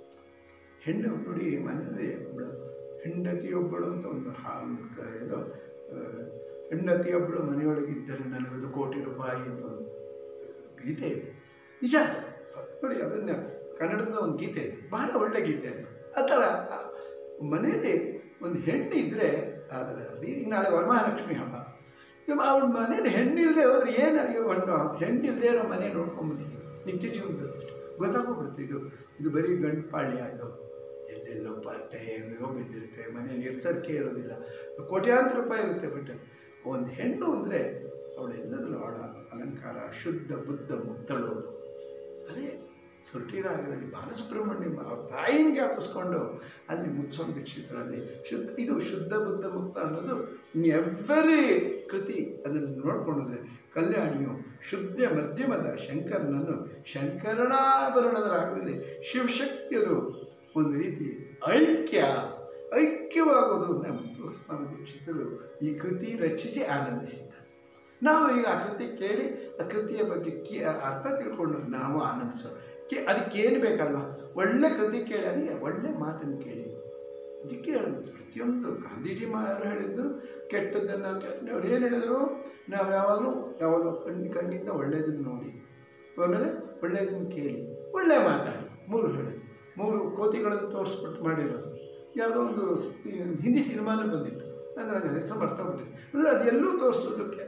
ಹೆಣ್ಣು ನೋಡಿ, ಮನೆಯಲ್ಲಿ ಒಬ್ಬಳು ಹೆಂಡತಿಯೊಬ್ಬಳು ಅಂತ ಒಂದು ಹಾ ಇದು ಹೆಂಡತಿಯೊಬ್ಬಳು ಮನೆಯೊಳಗಿದ್ದರೆ ನನಗದು ಕೋಟಿ ರೂಪಾಯಿ ಅಂತ ಒಂದು ಗೀತೆ ಇದೆ. ನಿಜ ಅದು ನೋಡಿ, ಅದನ್ನು ಕನ್ನಡದ ಒಂದು ಗೀತೆ ಇದೆ, ಬಹಳ ಒಳ್ಳೆ ಗೀತೆ ಅದು. ಆ ಥರ ಮನೆಯಲ್ಲಿ ಒಂದು ಹೆಣ್ಣು ಇದ್ದರೆ ಅದರ ಈಗ ನಾಳೆ ವರಮಹಾಲಕ್ಷ್ಮಿ ಹಬ್ಬ, ಈಗ ಅವಳ ಮನೇಲಿ ಹೆಣ್ಣಿಲ್ಲದೆ ಹೋದರೆ ಏನು ಒಂದು ಹೆಣ್ಣಿಲ್ಲದೆ ಇರೋ ಮನೆ ನೋಡ್ಕೊಂಡ್ಬಂದಿದ್ದೀವಿ ನಿತ್ಯ ಜೀವನದಲ್ಲಿ ಗೊತ್ತಾಗೋಗ್ಬಿಡುತ್ತೆ. ಇದು ಇದು ಬರೀ ಗಂಡು ಪಾಳ್ಯ, ಇದು ಎಲ್ಲೆಲ್ಲೋ ಪಾಟೆ ಹೆಂಗೋ ಬಿದ್ದಿರುತ್ತೆ, ಮನೇಲಿ ಇರ್ಸೋಕ್ಕೆ ಇರೋದಿಲ್ಲ, ಕೋಟ್ಯಾಂತರ ರೂಪಾಯಿ ಇರುತ್ತೆ. ಬಟ್ ಒಂದು ಹೆಣ್ಣು ಅಂದರೆ ಅವಳೆಲ್ಲದರಲ್ಲೂ ಅವಳ ಅಲಂಕಾರ ಶುದ್ಧ ಬುದ್ಧ ಮುಕ್ತಳು. ಅದೇ ಸುರ್ಟಿ ರಾಗದಲ್ಲಿ ಬಾಲಸುಬ್ರಹ್ಮಣ್ಯಂ ಅವ್ರ ತಾಯಿನ ಜ್ಞಾಪಿಸ್ಕೊಂಡು ಅಲ್ಲಿ ಮುತ್ಸ್ವಾಮಿ ದೀಕ್ಷಿತರಲ್ಲಿ ಶುದ್ಧ ಇದು ಶುದ್ಧ ಬುದ್ಧ ಮುಕ್ತ ಅನ್ನೋದು ಎವ್ರಿ ಕೃತಿ ಅದನ್ನು ನೋಡಿಕೊಂಡ್ರೆ ಕಲ್ಯಾಣಿಯು ಶುದ್ಧ ಮಧ್ಯಮದ ಶಂಕರನನ್ನು ಶಂಕರಣಾಭರಣದ ರಾಗದಲ್ಲಿ ಶಿವಶಕ್ತಿಯರು ಒಂದು ರೀತಿ ಐಕ್ಯ ಐಕ್ಯವಾಗೋದು ನಮ್ಮ ಮುತ್ಸ್ವಾಮಿ ದೀಕ್ಷಿತರು ಈ ಕೃತಿ ರಚಿಸಿ ಆನಂದಿಸಿದ್ದಾರೆ. ನಾವು ಈಗ ಆ ಕೃತಿ ಕೇಳಿ ಆ ಕೃತಿಯ ಬಗ್ಗೆ ಕೇ ಅರ್ಥ ತಿಳ್ಕೊಂಡು ನಾವು ಆನಂದಿಸೋ ಕೇ ಅದಕ್ಕೇನು ಬೇಕಲ್ವ, ಒಳ್ಳೆ ಕೃತಿ ಕೇಳಿ, ಅದಕ್ಕೆ ಒಳ್ಳೆ ಮಾತನ್ನು ಕೇಳಿ. ಅದಕ್ಕೆ ಹೇಳಿದ್ರು ಪ್ರತಿಯೊಂದು ಗಾಂಧೀಜಿ ಮಾರು ಹೇಳಿದ್ರು ಕೆಟ್ಟದ್ದನ್ನು ಅವ್ರು ಏನು ಹೇಳಿದ್ರು, ನಾವು ಯಾವಾಗಲೂ ಯಾವಾಗಲೂ ಕಣ್ಣು ಕಣ್ಣಿಂದ ಒಳ್ಳೆಯದನ್ನು ನೋಡಿ, ಆಮೇಲೆ ಒಳ್ಳೆಯದನ್ನು ಕೇಳಿ, ಒಳ್ಳೆ ಮಾತಾಡಿ. ಮೂರು ಹೇಳಿದ್ರು, ಮೂರು ಕೋತಿಗಳನ್ನು ತೋರಿಸ್ಬಿಟ್ಟು ಮಾಡಿರೋದು. ಯಾವುದೋ ಒಂದು ಹಿಂದಿ ಸಿನಿಮಾನೂ ಬಂದಿತ್ತು, ಅಂದರೆ ನನಗೆ ಹೆಸರು ಮರ್ತೋಗ್ಬಿಟ್ಟಿದೆ. ಅಂದರೆ ಅದೆಲ್ಲೂ ತೋರಿಸೋದಕ್ಕೆ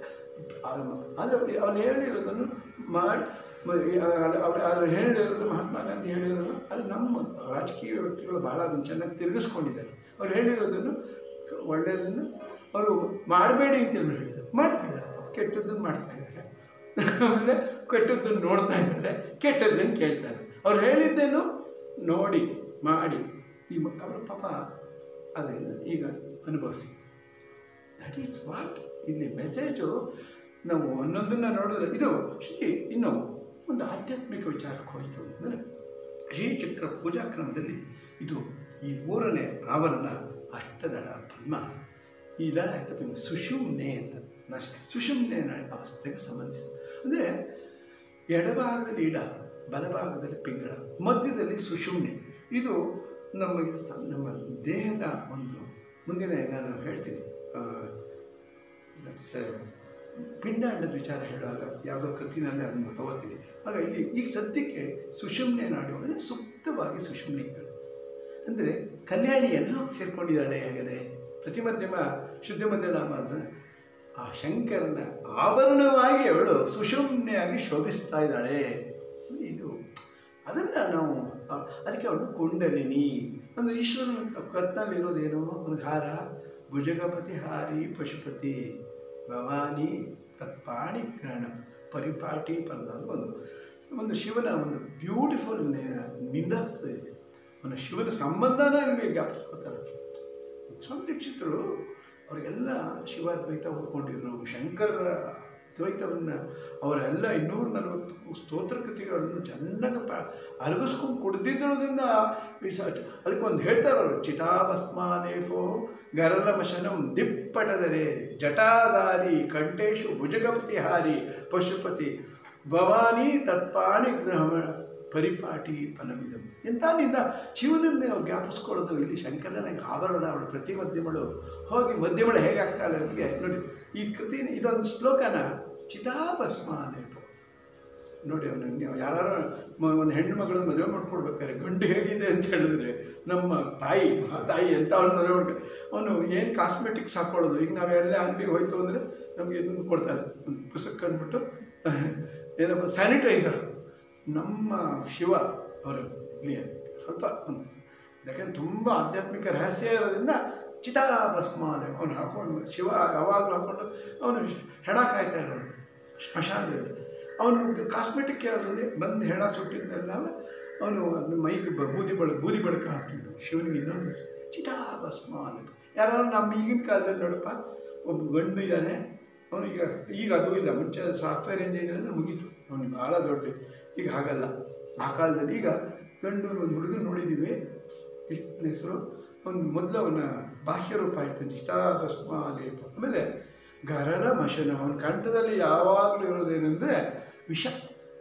ಆದರೆ ಅವನು ಹೇಳಿರೋದನ್ನು ಮಾಡಿ ಅವ್ರು ಅವ್ರು ಹೇಳಿರೋದು ಮಹಾತ್ಮ ಗಾಂಧಿ ಹೇಳಿರೋದು ಅದು ನಮ್ಮ ರಾಜಕೀಯ ವ್ಯಕ್ತಿಗಳು ಭಾಳ ಅದನ್ನು ಚೆನ್ನಾಗಿ ತಿರುಗಿಸ್ಕೊಂಡಿದ್ದಾರೆ. ಅವ್ರು ಹೇಳಿರೋದನ್ನು ಒಳ್ಳೆಯದನ್ನು ಅವರು ಮಾಡಬೇಡಿ ಅಂತೇಳಿ ಹೇಳಿದರು, ಮಾಡ್ತಿದ್ದಾರೆ. ಕೆಟ್ಟದ್ದನ್ನು ಮಾಡ್ತಾ ಇದ್ದಾರೆ, ಆಮೇಲೆ ಕೆಟ್ಟದ್ದನ್ನು ನೋಡ್ತಾ ಇದ್ದಾರೆ, ಕೆಟ್ಟದ್ದನ್ನು ಕೇಳ್ತಾ ಇದ್ದಾರೆ. ಅವ್ರು ಹೇಳಿದ್ದೇನು ನೋಡಿ ಮಾಡಿ ಈ ಅವರು ಪಾಪ ಅದರಿಂದ ಈಗ ಅನುಭವಿಸಿ. ದಟ್ ಈಸ್ ವಾಟ್ ಇಲ್ಲಿ ಮೆಸೇಜು. ನಾವು ಒಂದೊಂದನ್ನು ನೋಡಿದ್ರೆ ಇದು ಶ್ರೀ ಇನ್ನು ಒಂದು ಆಧ್ಯಾತ್ಮಿಕ ವಿಚಾರಕ್ಕೆ ಹೋಯಿತು ಅಂದರೆ ಶ್ರೀಚಕ್ರ ಪೂಜಾ ಕ್ರಮದಲ್ಲಿ ಇದು ಈ ಮೂರನೇ ಆವರಣ ಅಷ್ಟದಳ ಪದ್ಮ ಇಲ್ಲ ಆಯ್ತು ಸುಷುಮ್ನೆ ಅಂತ ನ ಸುಷುಮ್ನೆ ಅವಸ್ಥೆಗೆ ಸಂಬಂಧಿಸಿದ. ಅಂದರೆ ಎಡಭಾಗದಲ್ಲಿ ಇಡ, ಬಲಭಾಗದಲ್ಲಿ ಪಿಂಗಳ, ಮಧ್ಯದಲ್ಲಿ ಸುಷುಮ್ನೆ. ಇದು ನಮಗೆ ನಮ್ಮ ದೇಹದ ಒಂದು ಮುಂದಿನ ನಾನು ಹೇಳ್ತೀನಿ ಪಿಂಡಾಂಡದ ವಿಚಾರ ಹೇಳುವಾಗ ಯಾವುದೋ ಕೃತಿನಲ್ಲಿ ಅದನ್ನು ತಗೋತೀನಿ. ಆಗ ಇಲ್ಲಿ ಈಗ ಸದ್ಯಕ್ಕೆ ಸುಷುಮ್ನೆ ನಾಡಿ ಒಳಗೆ ಸೂಕ್ತವಾಗಿ ಸುಷುಮ್ನೆ ಇದ್ದಾಳೆ. ಅಂದರೆ ಕಲ್ಯಾಣಿ ಎಲ್ಲೋ ಸೇರ್ಕೊಂಡಿದ್ದಾಳೆ. ಹಾಗಾದರೆ ಪ್ರತಿಮಧ್ಯಮ ಶುದ್ಧ ಮಧ್ಯನಾಮ ಆ ಶಂಕರನ ಆಭರಣವಾಗಿ ಅವಳು ಸುಷುಮ್ನೆಯಾಗಿ ಶೋಭಿಸ್ತಾ ಇದ್ದಾಳೆ. ಇದು ಅದನ್ನು ನಾವು ಅದಕ್ಕೆ ಅವಳು ಕುಂಡಲಿನಿ ಅಂದರೆ ಈಶ್ವರನ ಕತ್ನಲ್ಲಿರೋದೇನು ಒಂದು ಹಾರ, ಭುಜಗಪತಿ ಹಾರಿ ಪಶುಪತಿ ಭವಾನಿ ತತ್ಪಾಣಿ ಗ್ರಹಣ ಪರಿಪಾಟಿ ಪರ್ದ ಅದು ಒಂದು ಒಂದು ಶಿವನ ಒಂದು ಬ್ಯೂಟಿಫುಲ್ ನಿಂದಾಸ್ತ್ರ ಇದೆ. ಒಂದು ಶಿವನ ಸಂಬಂಧನ ಇಲ್ಲಿ ಜ್ಞಾಪಿಸ್ಕೋತಾರೆ. ಮುತ್ಸ್ವಾಮಿ ದೀಕ್ಷಿತರು ಅವರಿಗೆಲ್ಲ ಶಿವಾದ್ವೈತ ಓದ್ಕೊಂಡಿದ್ರು, ಶಂಕರ ದ್ವೈತವನ್ನು ಅವರೆಲ್ಲ ಇನ್ನೂರ ನಲವತ್ತು ಸ್ತೋತ್ರ ಕೃತಿಗಳನ್ನು ಚೆನ್ನಾಗಿ ಪ ಅರಗಿಸ್ಕೊಂಡು ಕುಡ್ದಿದ್ದೋದ್ರಿಂದ ಅದಕ್ಕೆ ಒಂದು ಹೇಳ್ತಾರೆ ಅವರು, ಚಿತಾಭಸ್ಮಾಲೇಪೋ ಗರಲಮಶನಂ ದಿಪ್ಪಟದರೆ ಜಟಾಧಾರಿ ಕಂಠೇಶು ಭುಜಗಪತಿ ಹಾರಿ ಪಶುಪತಿ ಭವಾನಿ ತತ್ಪಾಣಿ ಗ್ರಹ ಪರಿಪಾಟಿ ಫಲವಿದಂ. ಎಂತಾನಿಂದ ಶಿವನನ್ನೇ ಜ್ಞಾಪಿಸ್ಕೊಳ್ಳೋದು ಇಲ್ಲಿ ಶಂಕರನ ಆಭರಣ. ಅವಳು ಪ್ರತಿ ಮಧ್ಯಮಳು ಹೋಗಿ ಮಧ್ಯಮಳು ಹೇಗಾಗ್ತಾಳೆ ಅದಕ್ಕೆ ನೋಡಿ ಈ ಕೃತಿ ಇದೊಂದು ಶ್ಲೋಕನ ಚಿತಾಭಸ್ಮಾಲೇಪ ನೋಡಿ. ಅವನು ನೀವು ಯಾರು ಒಂದು ಹೆಣ್ಣು ಮಗಳನ್ನು ಮದುವೆ ಮಾಡ್ಕೊಡ್ಬೇಕಾದ್ರೆ ಗಂಡು ಹೇಗಿದೆ ಅಂತ ಹೇಳಿದ್ರೆ ನಮ್ಮ ತಾಯಿ ತಾಯಿ ಅಂತ ಅವನು ಮದುವೆ ಮಾಡ್ಕೊಂಡು ಅವನು ಏನು ಕಾಸ್ಮೆಟಿಕ್ಸ್ ಹಾಕ್ಕೊಳ್ಳೋದು. ಈಗ ನಾವು ಎಲ್ಲ ಅಂಗಡಿಗೆ ಹೋಯ್ತು ಅಂದರೆ ನಮಗೆ ಇದನ್ನು ಕೊಡ್ತಾರೆ, ಒಂದು ಪುಸ್ತಕ ಅಂದ್ಬಿಟ್ಟು ಏನಪ್ಪ ಸ್ಯಾನಿಟೈಸರ್. ನಮ್ಮ ಶಿವ ಅವರು ಇಲ್ಲಿ ಸ್ವಲ್ಪ ಯಾಕೆಂದ್ರೆ ತುಂಬ ಆಧ್ಯಾತ್ಮಿಕ ರಹಸ್ಯ ಇರೋದ್ರಿಂದ ಚಿತಾಭಸ್ಮಾಲೆ ಅವನು ಹಾಕ್ಕೊಂಡು ಶಿವ ಯಾವಾಗಲೂ ಹಾಕ್ಕೊಂಡು ಅವನು ಹೆಣ ಕಾಯ್ತಾ ಇರೋನು ಸ್ಮಶಾನದಲ್ಲಿ. ಅವನು ಕಾಸ್ಮೆಟಿಕ್ ಯಾವುದ್ರಲ್ಲಿ ಬಂದು ಹೆಣ ಸುಟ್ಟಿದ್ದೆಲ್ಲ ಅವನು ಅದನ್ನ ಮೈಗೆ ಬೂದಿ ಬಳ ಬೂದಿ ಬಡಕ ಹಾಕ್ತಿದ್ದು ಶಿವನಿಗೆ. ಇನ್ನೊಂದು ಚಿತಾಭಸ್ಮಾಲೆ ಯಾರು ನಮ್ಮ ಈಗಿನ ಕಾಲದಲ್ಲಿ ನೋಡಪ್ಪ ಒಬ್ಬ ಗಂಡು ಇದ್ದಾನೆ, ಅವನು ಈಗ ಈಗ ಅದು ಇಲ್ಲ. ಮುಂಚೆ ಸಾಫ್ಟ್ವೇರ್ ಇಂಜಿನಿಯರ್ ಅಂದರೆ ಮುಗೀತು, ಅವನಿಗೆ ಭಾಳ ದೊಡ್ಡ. ಈಗ ಹಾಗಲ್ಲ. ಆ ಕಾಲದಲ್ಲಿ ಈಗ ಗಂಡು ಒಂದು ಹುಡುಗನ ನೋಡಿದ್ದೀವಿ, ಇಷ್ಟನ ಹೆಸರು ಅವನು ಮೊದಲು ಅವನ ಬಾಹ್ಯ ರೂಪ ಇರ್ತಾನೆ ಚಿತಾಭಸ್ಮಾಲೇಪ. ಆಮೇಲೆ ಗರಲ ಮಶನ ಅವನ ಕಂಠದಲ್ಲಿ ಯಾವಾಗಲೂ ಇರೋದೇನೆಂದರೆ ವಿಷ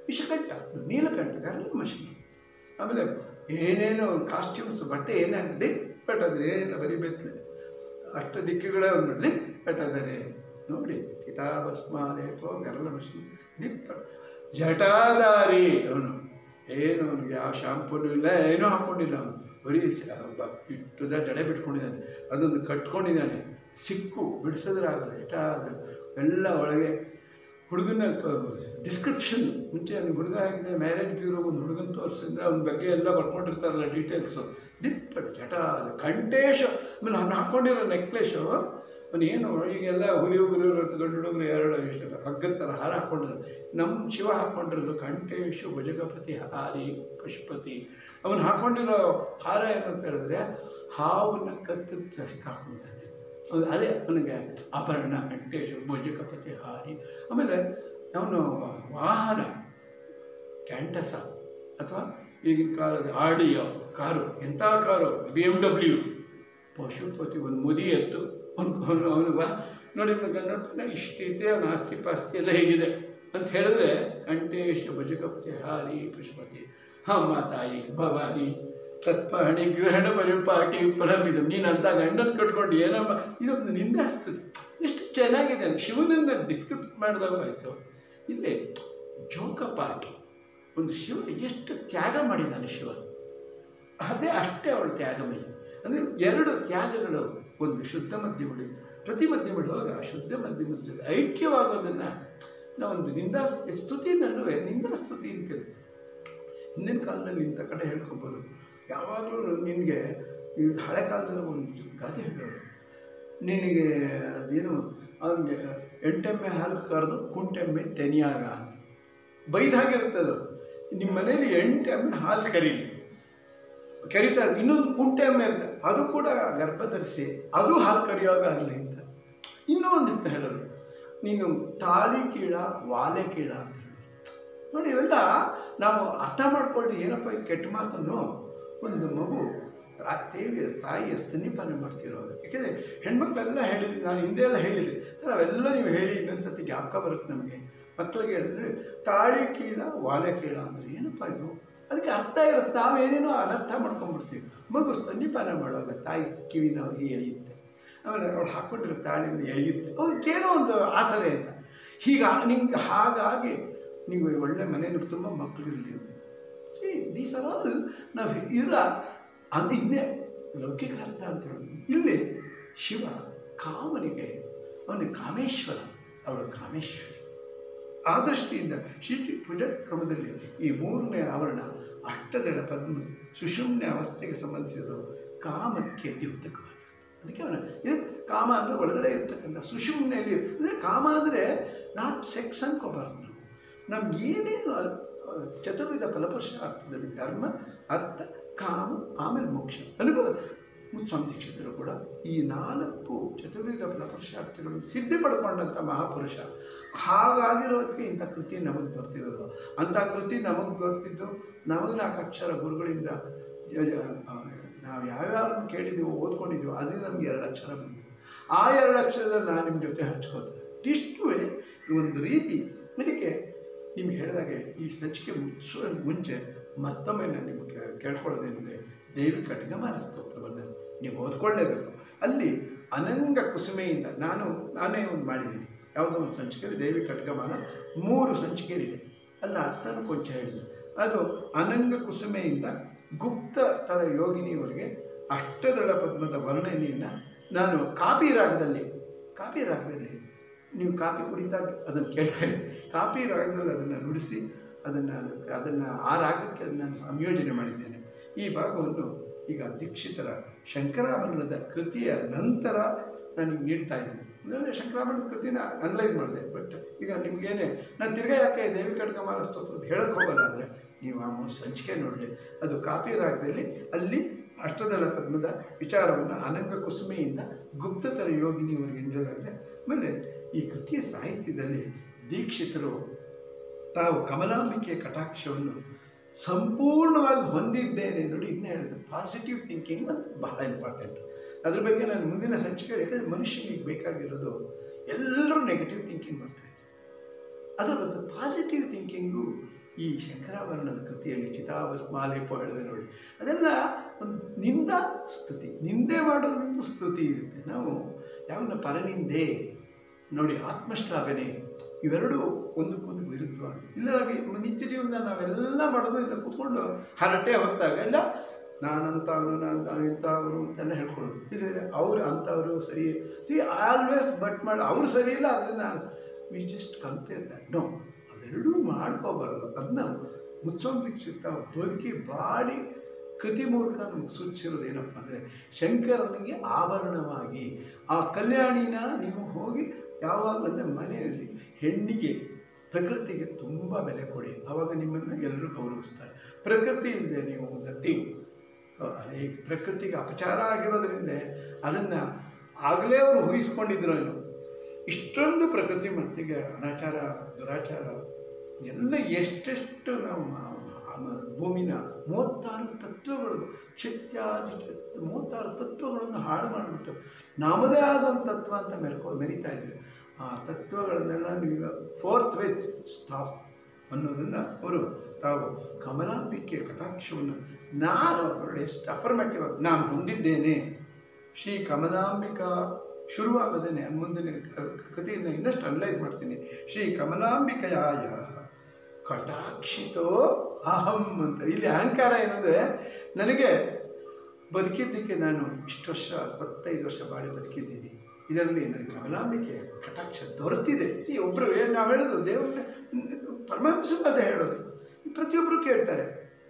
ವಿಷಕಂಠ, ನೀಲಕಂಠ, ಗರಳಮಶಿ, ಆಮೇಲೆ ಏನೇನೋ ಕಾಸ್ಟ್ಯೂಮ್ಸ್, ಬಟ್ಟೆ ಏನೇನು ದಿಕ್ ಪೆಟ್ಟದ್ರೆ ಎಲ್ಲ ಬರೀ ಬೆತ್ತಲೆ, ಅಷ್ಟ ದಿಕ್ಕುಗಳೇ ಒಂದು ದಿಕ್ ಪೆಟ್ಟದರೆ ನೋಡಿ. ಚಿತಾಭಸ್ಮಾಲೇಪೋ ಗರಳಮಶಿ ದಿಪ್ಪ, ಜಟಾಧಾರಿ ಅವನು, ಏನು ಅವನಿಗೆ ಯಾವ ಶಾಂಪೂನು ಇಲ್ಲ, ಏನೂ ಹಾಕ್ಕೊಂಡಿಲ್ಲ ಅವನು, ಬರೀ ಇಟ್ಟುದ ಜಡೆ ಬಿಟ್ಕೊಂಡಿದ್ದಾನೆ, ಅದೊಂದು ಕಟ್ಕೊಂಡಿದ್ದಾನೆ, ಸಿಕ್ಕು ಬಿಡಿಸಿದ್ರೆ ಆಗಲ್ಲ, ಜಟಾದ ಎಲ್ಲ ಒಳಗೆ. ಹುಡುಗನ ಡಿಸ್ಕ್ರಿಪ್ಷನ್ ಮುಂಚೆ ಅವ್ನಿಗೆ ಹುಡುಗ ಆಗಿದ್ದರೆ ಮ್ಯಾರೇಜ್ ಬ್ಯೂರೋಗೆ ಒಂದು ಹುಡುಗನ ತೋರಿಸಿದ್ರೆ ಅವನ ಬಗ್ಗೆ ಎಲ್ಲ ಬರ್ಕೊಂಡಿರ್ತಾರಲ್ಲ ಡೀಟೇಲ್ಸು, ದಿಪ್ಪಟ್ಟು ಜಟ, ಕಂಠೇಶ, ಆಮೇಲೆ ಅವ್ನು ಹಾಕ್ಕೊಂಡಿರೋ ನೆಕ್ಲೇಶು ಅವನೇನು ಈಗೆಲ್ಲ ಹುಲಿ ಹುಡುಗರು ಗಂಡು ಹುಡುಗರು ಎರಡು ಇಷ್ಟು ಹಗ್ಗದ ಥರ ಹಾರ ಹಾಕ್ಕೊಂಡಿರೋದು, ನಮ್ಮ ಶಿವ ಹಾಕ್ಕೊಂಡಿರೋದು ಕಂಠೇಶ ಭುಜಗಪತಿ ಹಾರಿ ಪಶುಪತಿ. ಅವನು ಹಾಕ್ಕೊಂಡಿರೋ ಹಾರ ಏನಂತ ಹೇಳಿದ್ರೆ ಹಾವನ್ನ ಕತ್ತಿದ ಜಾಸ್ತಿ ಹಾಕ್ಕೊಂಡಿದ್ದಾನೆ, ಅದೇ ಅವನಿಗೆ ಆಭರಣ ಕಂಠೇಶ ಭುಜಗಪತಿ ಹಾರಿ. ಆಮೇಲೆ ಅವನು ವಾಹನ ಕ್ಯಾಂಟಸ ಅಥವಾ ಈಗಿನ ಕಾಲದ ಆಡಿಯೋ ಕಾರು, ಎಂಥ car, B M W, Pashupati, ಒಂದು ಮುದಿ ಎತ್ತು, ಒಂದು ಅವನು ವಾ ನೋಡಿ ನೋಡ್ತಾನೆ ಇಷ್ಟೈತೆ, ಅವನ ಆಸ್ತಿ ಪಾಸ್ತಿ ಎಲ್ಲ ಹೇಗಿದೆ ಅಂತ ಹೇಳಿದ್ರೆ ಕಂಠೇಶ ಭುಜಗಪತಿ ಹಾರಿ ಪಶುಪತಿ. ಅಮ್ಮ ತಾಯಿ ಭವಾನಿ ತತ್ಪಾಣಿ ಗ್ರಹಣ ಪರಿಪಾಟಿ ಪರಮಿದು, ನೀನು ಅಂತ ಗಂಡನ ಕಟ್ಕೊಂಡು ಏನಮ್ಮ, ಇದೊಂದು ನಿಂದಾಸ್ತದೆ. ಎಷ್ಟು ಚೆನ್ನಾಗಿದೆ ಶಿವನನ್ನು ಡಿಸ್ಕ್ರಿಪ್ಟ್ ಮಾಡಿದಾಗ ಆಯಿತು. ಇಲ್ಲಿ ಜೋಕಪಾಠ, ಒಂದು ಶಿವ ಎಷ್ಟು ತ್ಯಾಗ ಮಾಡಿದ್ದಾನೆ ಶಿವ, ಅದೇ ಅಷ್ಟೇ ಅವಳು ತ್ಯಾಗಮಯಿ. ಅಂದರೆ ಎರಡು ತ್ಯಾಗಗಳು, ಒಂದು ಶುದ್ಧ ಮಧ್ಯಮುಡಿ, ಪ್ರತಿ ಮಧ್ಯಮುಡುವಾಗ ಶುದ್ಧ ಮಧ್ಯಮದ ಜೊತೆ ಐಕ್ಯವಾಗೋದನ್ನು ನಾವೊಂದು ನಿಂದಾ ಸ್ತುತಿನಲ್ಲೂ ನಿಂದಾಸ್ತುತಿ ಅಂತ ಕರಿತೀವಿ. ಹಿಂದಿನ ಕಾಲದಲ್ಲಿ ಇಂಥ ಕಡೆ ಹೇಳ್ಕೊಬೋದು. ಯಾವಾಗಲೂ ನಿನಗೆ ಈ ಹಳೆ ಕಾಲದಲ್ಲಿ ಒಂದು ಗಾದೆ ಹೇಳೋರು, ನಿನಗೆ ಅದೇನು ಅವನಿಗೆ ಎಂಟೆಮ್ಮೆ ಹಾಲು ಕರೆದು ಕುಂಟೆಮ್ಮೆ ತೆನಿಯಾಗ ಅಂತ ಬೈದಾಗಿರ್ತದೆ. ನಿಮ್ಮ ಮನೇಲಿ ಎಂಟೆಮ್ಮೆ ಹಾಲು ಕರೀಲಿ, ಕರೀತಾರೆ, ಇನ್ನೊಂದು ಕುಂಟೆ ಎಮ್ಮೆ ಅಂತ ಅದು ಕೂಡ ಗರ್ಭ ಧರಿಸಿ ಅದು ಹಾಲು ಕರೆಯುವಾಗ ಆಗಲಿ ಅಂತ. ಇನ್ನೂ ಒಂದು ಅಂತ ಹೇಳೋರು, ನೀನು ತಾಳಿ ಕೀಳ ವಾಲೆ ಕೀಳ ಅಂತ ಹೇಳೋರು. ನೋಡಿ, ಇವೆಲ್ಲ ನಾವು ಅರ್ಥ ಮಾಡ್ಕೊಂಡು ಏನಪ್ಪ ಇದು ಕೆಟ್ಟ ಮಾತನ್ನು. ಒಂದು ಮಗು ದೇವಿಯ ತಾಯಿಯ ಸ್ತನ್ಯಪಾನ ಮಾಡ್ತಿರೋದು, ಯಾಕೆಂದರೆ ಹೆಣ್ಮಕ್ಳೆಲ್ಲ ಹೇಳಿದ್ವಿ, ನಾನು ಹಿಂದೆ ಎಲ್ಲ ಹೇಳಿದೆ ಸರ್, ಅವೆಲ್ಲ ನೀವು ಹೇಳಿ ಇನ್ನೊಂದು ಸತಿ ಜ್ಞಾಪಕ ಬರುತ್ತೆ ನಮಗೆ. ಮಕ್ಕಳಿಗೆ ಹೇಳಿದ್ರೆ ತಾಳಿ ಕೀಳ ವಾಲೆ ಕೀಳ ಅಂದರೆ ಏನಪ್ಪ ಇದು, ಅದಕ್ಕೆ ಅರ್ಥ ಇರುತ್ತೆ. ನಾವೇನೇನೋ ಅನರ್ಥ ಮಾಡ್ಕೊಂಡ್ಬಿಡ್ತೀವಿ. ಮಗು ಸ್ತನ್ಯಪಾನ ಮಾಡುವಾಗ ತಾಯಿ ಕಿವಿನ ಎಳೆಯುತ್ತೆ, ಆಮೇಲೆ ಅವಳು ಹಾಕ್ಕೊಂಡಿರೋ ತಾಳಿನ ಎಳೆಯುತ್ತೆ, ಅವಕ್ಕೇನೋ ಒಂದು ಆಸರೆ ಅಂತ. ಹೀಗ ನಿಮ್ಗೆ ಹಾಗಾಗಿ ನೀವು ಒಳ್ಳೆ ಮನೆಯಲ್ಲಿ ತುಂಬ ಮಕ್ಕಳಿರಲಿ. ಸಿ ದೀಸ್ ಆರ್ ಆಲ್ ನಾವು ಇರ ಅದು ಇನ್ನೇ ಲೌಕಿಕ ಅರ್ಥ ಅಂತ ಹೇಳೋದು. ಇಲ್ಲಿ ಶಿವ ಕಾಮನಿಗೆ, ಅವನಿಗೆ ಕಾಮೇಶ್ವರ, ಅವಳು ಕಾಮೇಶ್ವರಿ. ಆ ದೃಷ್ಟಿಯಿಂದ ಶ್ರೀ ಪೂಜಾ ಕ್ರಮದಲ್ಲಿ ಈ ಮೂರನೇ ಆವರಣ ಅಷ್ಟದಳ ಪದ್ಮ ಸುಷುಮ್ನ ಅವಸ್ಥೆಗೆ ಸಂಬಂಧಿಸಿದ್ದು ಕಾಮಕ್ಕೆ ದ್ಯೋತಕವಾಗಿರುತ್ತೆ. ಅದಕ್ಕೆ ಅವನ ಇದು ಕಾಮ ಅಂದರೆ ಒಳಗಡೆ ಇರ್ತಕ್ಕಂಥ ಸುಷುಮ್ನೆಯಲ್ಲಿ, ಅಂದರೆ ಕಾಮ ಅಂದರೆ ನಾಟ್ ಸೆಕ್ಸ್ ಅನ್ಕೋಬಾರ್ದು ನಾವು. ನಮ್ಗೆ ಏನೇನು ಚತುರ್ವಿಧ ಫಲಪುರುಷಾರ್ಥದಲ್ಲಿ ಧರ್ಮ, ಅರ್ಥ, ಕಾಮ, ಆಮೇಲೆ ಮೋಕ್ಷ ಅನುಭವ. ಮುತ್ಸ್ವಾಮಿ ದೀಕ್ಷಿತರು ಕೂಡ ಈ ನಾಲ್ಕು ಚತುರ್ವಿಧ ಫಲಪುರುಷಾರ್ಥಗಳನ್ನು ಸಿದ್ಧಿ ಪಡ್ಕೊಂಡಂಥ ಮಹಾಪುರುಷ. ಹಾಗಾಗಿರೋದಕ್ಕೆ ಇಂಥ ಕೃತಿ ನಮಗೆ ಬರ್ತಿರೋದು. ಅಂಥ ಕೃತಿ ನಮಗೆ ಬರ್ತಿದ್ದು ನಮಗೆ ನಾಲ್ಕು ಅಕ್ಷರ ಗುರುಗಳಿಂದ ನಾವು ಯಾವ್ಯಾವ ಕೇಳಿದ್ದೀವೋ ಓದ್ಕೊಂಡಿದ್ದೀವೋ ಅದರಿಂದ ನಮ್ಗೆ ಎರಡು ಅಕ್ಷರ ಬಂದಿದೆ. ಆ ಎರಡು ಅಕ್ಷರದಲ್ಲಿ ನಾನು ನಿಮ್ಮ ಜೊತೆ ಹಂಚ್ಕೋತೀನಿ. ಇಷ್ಟು ಒಂದು ರೀತಿ. ಅದಕ್ಕೆ ನಿಮ್ಗೆ ಹೇಳಿದಾಗೆ ಈ ಸಂಚಿಕೆ ಮುಗಿಸೋದು ಮುಂಚೆ ಮತ್ತೊಮ್ಮೆ ನಾನು ನಿಮಗೆ ಕೇಳ್ಕೊಳ್ಳೋದೇನಿದೆ, ದೇವಿ ಖಡ್ಗಮಾಲ ಸ್ತೋತ್ರವನ್ನು ನೀವು ಓದ್ಕೊಳ್ಳೇಬೇಕು. ಅಲ್ಲಿ ಅನಂಗ ಕುಸುಮೆಯಿಂದ ನಾನು ನಾನೇ ಒಂದು ಮಾಡಿದ್ದೀನಿ, ಯಾವುದೋ ಒಂದು ಸಂಚಿಕೆಯಲ್ಲಿ ದೇವಿ ಖಡ್ಗಮಾಲ ಮೂರು ಸಂಚಿಕೆಯಲ್ಲಿದೆ, ಅಲ್ಲಿ ಅರ್ಥನ ಕೊಂಚ ಹೇಳಿದೆ. ಅದು ಅನಂಗ ಕುಸುಮೆಯಿಂದ ಗುಪ್ತ ಥರ ಯೋಗಿನಿಯವರೆಗೆ ಅಷ್ಟದಳ ಪದ್ಮದ ವರ್ಣನೆಯನ್ನು ನಾನು ಕಾಪಿ ರಾಗದಲ್ಲಿ ಕಾಪಿ ರಾಗದಲ್ಲಿ ನೀವು ಕಾಪಿ ಕುಡಿದಾಗ ಅದನ್ನು ಕೇಳ್ತಾ ಇದ್ದೆ. ಕಾಪಿ ರಾಗದಲ್ಲಿ ಅದನ್ನು ನುಡಿಸಿ ಅದನ್ನು ಅದನ್ನು ಆ ರಾಗಕ್ಕೆ ನಾನು ಸಂಯೋಜನೆ ಮಾಡಿದ್ದೇನೆ. ಈ ಭಾಗವನ್ನು ಈಗ ದೀಕ್ಷಿತರ ಶಂಕರಾಭರಣದ ಕೃತಿಯ ನಂತರ ನನಗೆ ನೀಡ್ತಾ ಇದ್ದೀನಿ. ಅಂದರೆ ಶಂಕರಾಭರಣದ ಕೃತಿನ ಅನಲೈಸ್ ಮಾಡಿದೆ. ಬಟ್ ಈಗ ನಿಮಗೇನೆ ನಾನು ತಿರ್ಗಾ ಯಾಕೆ ದೇವಿ ಖಡ್ಗಮಾಲ ಸ್ತೋತ್ರ ಹೇಳಕ್ಕೆ ಹೋಗಲ್ಲ ಅಂದರೆ ನೀವು ಆ ಮೂರು ಸಂಚಿಕೆ ನೋಡಲಿ. ಅದು ಕಾಪಿ ರಾಗದಲ್ಲಿ ಅಲ್ಲಿ ಅಷ್ಟದಳ ಪದ್ಮದ ವಿಚಾರವನ್ನು ಅನಂಗ ಕುಸುಮೆಯಿಂದ ಗುಪ್ತತರ ಯೋಗಿನಿಯವರಿಗೆ ನೀಡಲಾಗಿದೆ. ಆಮೇಲೆ ಈ ಕೃತಿಯ ಸಾಹಿತ್ಯದಲ್ಲಿ ದೀಕ್ಷಿತರು ತಾವು ಕಮಲಾಂಬಿಕೆಯ ಕಟಾಕ್ಷವನ್ನು ಸಂಪೂರ್ಣವಾಗಿ ಹೊಂದಿದ್ದೇನೆ ನೋಡಿ. ಇದನ್ನ ಹೇಳಿದ್ರು ಪಾಸಿಟಿವ್ ಥಿಂಕಿಂಗ್ ಬಹಳ ಇಂಪಾರ್ಟೆಂಟ್. ಅದ್ರ ಬಗ್ಗೆ ನಾನು ಮುಂದಿನ ಸಂಚಿಕೆ, ಯಾಕಂದರೆ ಮನುಷ್ಯನಿಗೆ ಬೇಕಾಗಿರೋದು ಎಲ್ಲರೂ ನೆಗೆಟಿವ್ ಥಿಂಕಿಂಗ್ ಮಾಡ್ತಾಯಿದ್ರು. ಅದರ ಬಗ್ಗೆ ಪಾಸಿಟಿವ್ ಥಿಂಕಿಂಗು ಈ ಶಂಕರಾಭರಣದ ಕೃತಿಯಲ್ಲಿ ಚಿತಾಭಸ್ಮಾಲೇಪ ಹೇಳಿದೆ ನೋಡಿ, ಅದೆಲ್ಲ ಒಂದು ನಿಂದ ಸ್ತುತಿ, ನಿಂದೆ ಮಾಡೋದೊಂದು ಸ್ತುತಿ ಇರುತ್ತೆ. ನಾವು ಯಾವನ್ನ ಪರನಿಂದೆ ನೋಡಿ, ಆತ್ಮಶ್ಲಾಘನೆ ಇವೆರಡು ಒಂದಕ್ಕೊಂದು ವಿರುದ್ಧವಾಗಿ. ಇಲ್ಲ ನಾವು ನಿತ್ಯ ಜೀವನದಲ್ಲಿ ನಾವೆಲ್ಲ ಮಾಡೋದು ಇಲ್ಲ, ಕೂತ್ಕೊಂಡು ಹರಟೆ ಹೊತ್ತಾಗ ಇಲ್ಲ ನಾನಂತವನು ನಾನು ಇಂಥವ್ರು ಅಂತೆಲ್ಲ ಹೇಳ್ಕೊಳ್ಳೋದು. ಇಲ್ಲದ್ರೆ ಅವರು ಅಂಥವರು ಸರಿ ಸಿ ಆಲ್ವೇಸ್ ಬಟ್ ಮಾಡಿ ಅವ್ರು ಸರಿ ಇಲ್ಲ ಅದರಿಂದ ನಾನು we just compare that. No, ಅವೆರಡೂ ಮಾಡ್ಕೋಬಾರ್ದು. ಅದನ್ನ ಮುತ್ಸ್ವಾಮಿ ದೀಕ್ಷಿತ ಬದುಕಿ ಬಾಡಿ ಕೃತಿ ಮೂಲಕ ನಮ್ಗೆ ಸೂಚಿಸಿರೋದೇನಪ್ಪ ಅಂದರೆ, ಶಂಕರನಿಗೆ ಆಭರಣವಾಗಿ ಆ ಕಲ್ಯಾಣಿನ ನೀವು ಹೋಗಿ ಯಾವಾಗಲಂದರೆ ಮನೆಯಲ್ಲಿ ಹೆಣ್ಣಿಗೆ ಪ್ರಕೃತಿಗೆ ತುಂಬ ಬೆಲೆ ಕೊಡಿ, ಆವಾಗ ನಿಮ್ಮನ್ನು ಎಲ್ಲರೂ ಗೌರವಿಸ್ತಾರೆ. ಪ್ರಕೃತಿ ಇಲ್ಲದೆ ನೀವು ನಥಿಂಗ್. ಸೊ ಅದೇ ಪ್ರಕೃತಿಗೆ ಅಪಚಾರ ಆಗಿರೋದ್ರಿಂದ ಅದನ್ನು ಆಗಲೇ ಅವರು ಊಹಿಸ್ಕೊಂಡಿದ್ರು. ಏನು ಇಷ್ಟೊಂದು ಪ್ರಕೃತಿ ಮತ್ತಿಗೆ ಅನಾಚಾರ ದುರಾಚಾರ ಎಲ್ಲ ಎಷ್ಟೆಷ್ಟು ನಾವು ಭೂಮಿನ ಮೂವತ್ತಾರು ತತ್ವಗಳು ಕ್ಷಿತ್ಯಾದಿ ಮೂವತ್ತಾರು ತತ್ವಗಳನ್ನು ಹಾಳು ಮಾಡಿಬಿಟ್ಟು ನಮ್ಮದೇ ಆದ ಒಂದು ತತ್ವ ಅಂತ ಮೆರ್ಕೊ ಮೆರಿತಾ ಇದ್ವಿ. ಆ ತತ್ವಗಳನ್ನೆಲ್ಲ ನೀವೀಗ ಫೋರ್ತ್ ವಿತ್ ಸ್ಟಾಪ್ ಅನ್ನೋದನ್ನು ಅವರು ತಾವು ಕಮಲಾಂಬಿಕೆ ಕಟಾಕ್ಷವನ್ನು ನಾನು ಎಷ್ಟು ಅಫರ್ಮೇಟಿವ್ ಆಗಿ ನಾನು ಹೊಂದಿದ್ದೇನೆ. ಶ್ರೀ ಕಮಲಾಂಬಿಕಾ ಶುರುವಾಗೋದೇನೆ ಮುಂದಿನ ಕೃತಿಯನ್ನು ಇನ್ನಷ್ಟು ಅನಲೈಸ್ ಮಾಡ್ತೀನಿ. ಶ್ರೀ ಕಮಲಾಂಬಿಕೆಯಾಯ ಕಟಾಕ್ಷಿತೋ ಅಹಂ ಅಂತ. ಇಲ್ಲಿ ಅಹಂಕಾರ ಏನಂದರೆ, ನನಗೆ ಬದುಕಿದ್ದಕ್ಕೆ ನಾನು ಇಷ್ಟು ವರ್ಷ ಇಪ್ಪತ್ತೈದು ವರ್ಷ ಬಾಳಿ ಬದುಕಿದ್ದೀನಿ, ಇದರಲ್ಲಿ ನನಗೆ ಕಮಲಾಂಬಿಕೆ ಕಟಾಕ್ಷ ದೊರೆತಿದೆ. ಸಿ ಒಬ್ಬರು ಏನು ನಾವು ಹೇಳೋದು ದೇವ್ರನ್ನ ಪರಮಹಂಸರು ಅದೇ ಹೇಳೋದು. ಪ್ರತಿಯೊಬ್ಬರು ಕೇಳ್ತಾರೆ,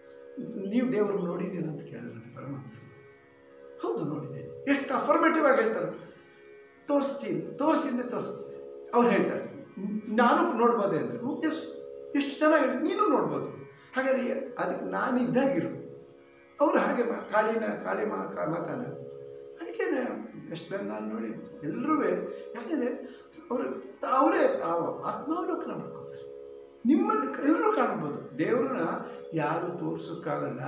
ನೀವು ದೇವರು ನೋಡಿದ್ದೀರ ಅಂತ ಕೇಳಿದ್ರಂತೆ ಪರಮಹಂಸರು. ಹೌದು ನೋಡಿದ್ದೇನೆ. ಎಷ್ಟು ಅಫರ್ಮೇಟಿವ್ ಆಗಿ ಹೇಳ್ತಾರೆ, ತೋರಿಸ್ತೀನಿ ತೋರಿಸಿದ್ದೆ ತೋರಿಸ್ ಅವ್ರು ಹೇಳ್ತಾರೆ ನಾನು ನೋಡ್ಬೋದೇ ಅಂದರೆ ಎಸ್ ಎಷ್ಟು ಚೆನ್ನಾಗಿ ನೀನು ನೋಡ್ಬೋದು. ಹಾಗಾದ್ರೆ ಅದಕ್ಕೆ ನಾನು ಇದ್ದಾಗಿರು. ಅವರು ಹಾಗೆ ಮಾ ಕಾಳಿನ ಕಾಳಿ ಮಾ ಮಾತಾನ ಅದಕ್ಕೆ ವೆಸ್ಟ್ ಬೆಂಗಾಲ್ ನೋಡಿ ಎಲ್ಲರೂ ಯಾಕೆಂದರೆ ಅವರು ಅವರೇ ಆತ್ಮಾವಲೋಕನ ಮಾಡ್ಕೋತಾರೆ. ನಿಮ್ಮಲ್ಲಿ ಎಲ್ಲರೂ ಕಾಣ್ಬೋದು. ದೇವ್ರನ್ನ ಯಾರು ತೋರ್ಸೋಕ್ಕಾಗಲ್ಲ,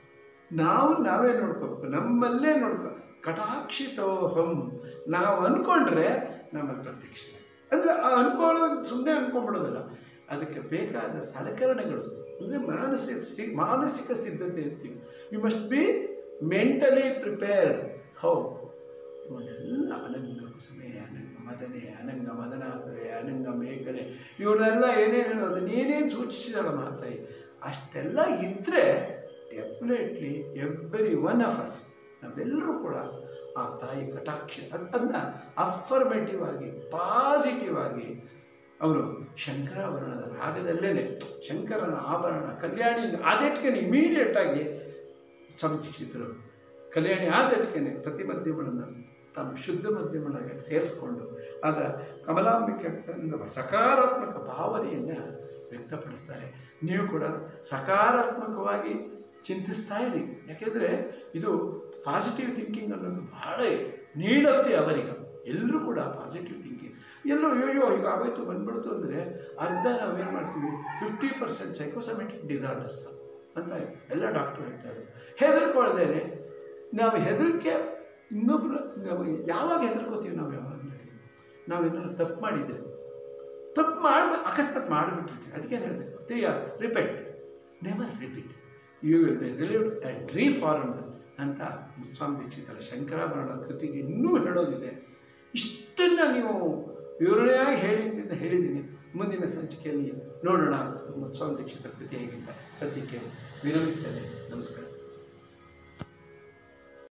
ನಾವು ನಾವೇ ನೋಡ್ಕೋಬೇಕು, ನಮ್ಮಲ್ಲೇ ನೋಡ್ಕೊ. ಕಟಾಕ್ಷಿತೋಹಂ ನಾವು ಅಂದ್ಕೊಂಡ್ರೆ ನಮ್ಮಲ್ಲಿ ಪ್ರತ್ಯಕ್ಷ. ಅಂದರೆ ಆ ಅಂದ್ಕೊಳ್ಳೋದು ಸುಮ್ಮನೆ ಅಂದ್ಕೊಂಡ್ಬಿಡೋದಿಲ್ಲ, ಅದಕ್ಕೆ ಬೇಕಾದ ಸಲಕರಣೆಗಳು ಅಂದರೆ ಮಾನಸಿಕ ಸಿ ಮಾನಸಿಕ ಸಿದ್ಧತೆ ಇರ್ತೀವಿ. You must be mentally prepared. How ಇವನ್ನೆಲ್ಲ ಅನಂಗ ಕುಸುಮೆ, ಅನಂಗ ಮದನೆ, ಅನಂಗ ಮದನಾತರೆ, ಅನಂಗ ಮೇಕಲೆ, ಇವನ್ನೆಲ್ಲ ಏನೇನು ಅದನ್ನೇನೇನು ಸೂಚಿಸಿದಾಳ ಮಾತಾಯಿ, ಅಷ್ಟೆಲ್ಲ ಇದ್ದರೆ definitely every one of us ನಾವೆಲ್ಲರೂ ಕೂಡ ಆ ತಾಯಿ ಕಟಾಕ್ಷ ಅದು ಅದನ್ನ ಅಫರ್ಮೇಟಿವ್ ಆಗಿ ಪಾಸಿಟಿವ್ ಆಗಿ ಅವರು ಶಂಕರಾಭರಣದ ರಾಗದಲ್ಲೇ ಶಂಕರನ ಆಭರಣ ಕಲ್ಯಾಣಿ ಆದೆಟ್ಗೆ ಇಮಿಡಿಯೇಟಾಗಿ ಸಂರಕ್ಷಿತರು ಕಲ್ಯಾಣಿ ಆದೆಟ್ಗೆ ಪ್ರತಿ ಮಧ್ಯಮಗಳನ್ನು ತಮ್ಮ ಶುದ್ಧ ಮಧ್ಯಮಗಳಾಗಿ ಸೇರಿಸ್ಕೊಂಡು ಅದರ ಕಮಲಾಂಬಿಕೆ ಸಕಾರಾತ್ಮಕ ಭಾವನೆಯನ್ನು ವ್ಯಕ್ತಪಡಿಸ್ತಾರೆ. ನೀವು ಕೂಡ ಸಕಾರಾತ್ಮಕವಾಗಿ ಚಿಂತಿಸ್ತಾ ಇರಿ. ಯಾಕೆಂದರೆ ಇದು ಪಾಸಿಟಿವ್ ಥಿಂಕಿಂಗ್ ಅನ್ನೋದು ಭಾಳ ನೀಡತ್ತೆ ಅವರಿಗೆ. ಎಲ್ಲರೂ ಕೂಡ ಪಾಸಿಟಿವ್ ಥಿಂಕಿಂಗ್. ಎಲ್ಲರೂ ಅಯ್ಯೋ ಹೀಗಾಗೋಯ್ತು ಬಂದ್ಬಿಡ್ತು ಅಂದರೆ ಅರ್ಧ ನಾವೇನು ಮಾಡ್ತೀವಿ, ಫಿಫ್ಟಿ ಪರ್ಸೆಂಟ್ ಸೈಕೋಸಮೆಟಿಕ್ ಡಿಸಾರ್ಡರ್ಸ್ ಅಂತ ಎಲ್ಲ ಡಾಕ್ಟ್ರು ಹೇಳ್ತಾರೆ. ಹೆದರ್ಕೊಳ್ದೇನೆ ನಾವು ಹೆದರಿಕೆ ಇನ್ನೊಬ್ಬರು ನಾವು ಯಾವಾಗ ಹೆದರ್ಕೋತೀವಿ, ನಾವು ಯಾವಾಗ ನಾವೇನಾದ್ರು ತಪ್ಪು ಮಾಡಿದರೆ ತಪ್ಪು ಮಾಡಿ ಅಕಸ್ಮಾತ್ ಮಾಡಿಬಿಟ್ಟಿರ್ತೀವಿ. ಅದಕ್ಕೇನು ಹೇಳಿದೆ, three R repeat, never repeat, you will be relieved and reformed ಅಂತ ಮುತ್ಸ್ವಾಮಿ ದೀಕ್ಷಿತರ ಶಂಕರಾಭರಣ ಕೃತಿಗೆ ಇನ್ನೂ ಹೇಳೋದಿದೆ. ಇಷ್ಟನ್ನು ನೀವು ವಿವರಣೆಯಾಗಿ ಹೇಳಿದ್ದಿಂದ ಹೇಳಿದ್ದೀನಿ. ಮುಂದಿನ ಸಂಚಿಕೆಯಲ್ಲಿ ನೋಡೋಣ ಮುತ್ಸ್ವಾಮಿ ದೀಕ್ಷಿತರ ಕೃತಿ ಹೇಗಿಂತ. ಸದ್ಯಕ್ಕೆ ವಿರಮಿಸ್ತೇನೆ. ನಮಸ್ಕಾರ.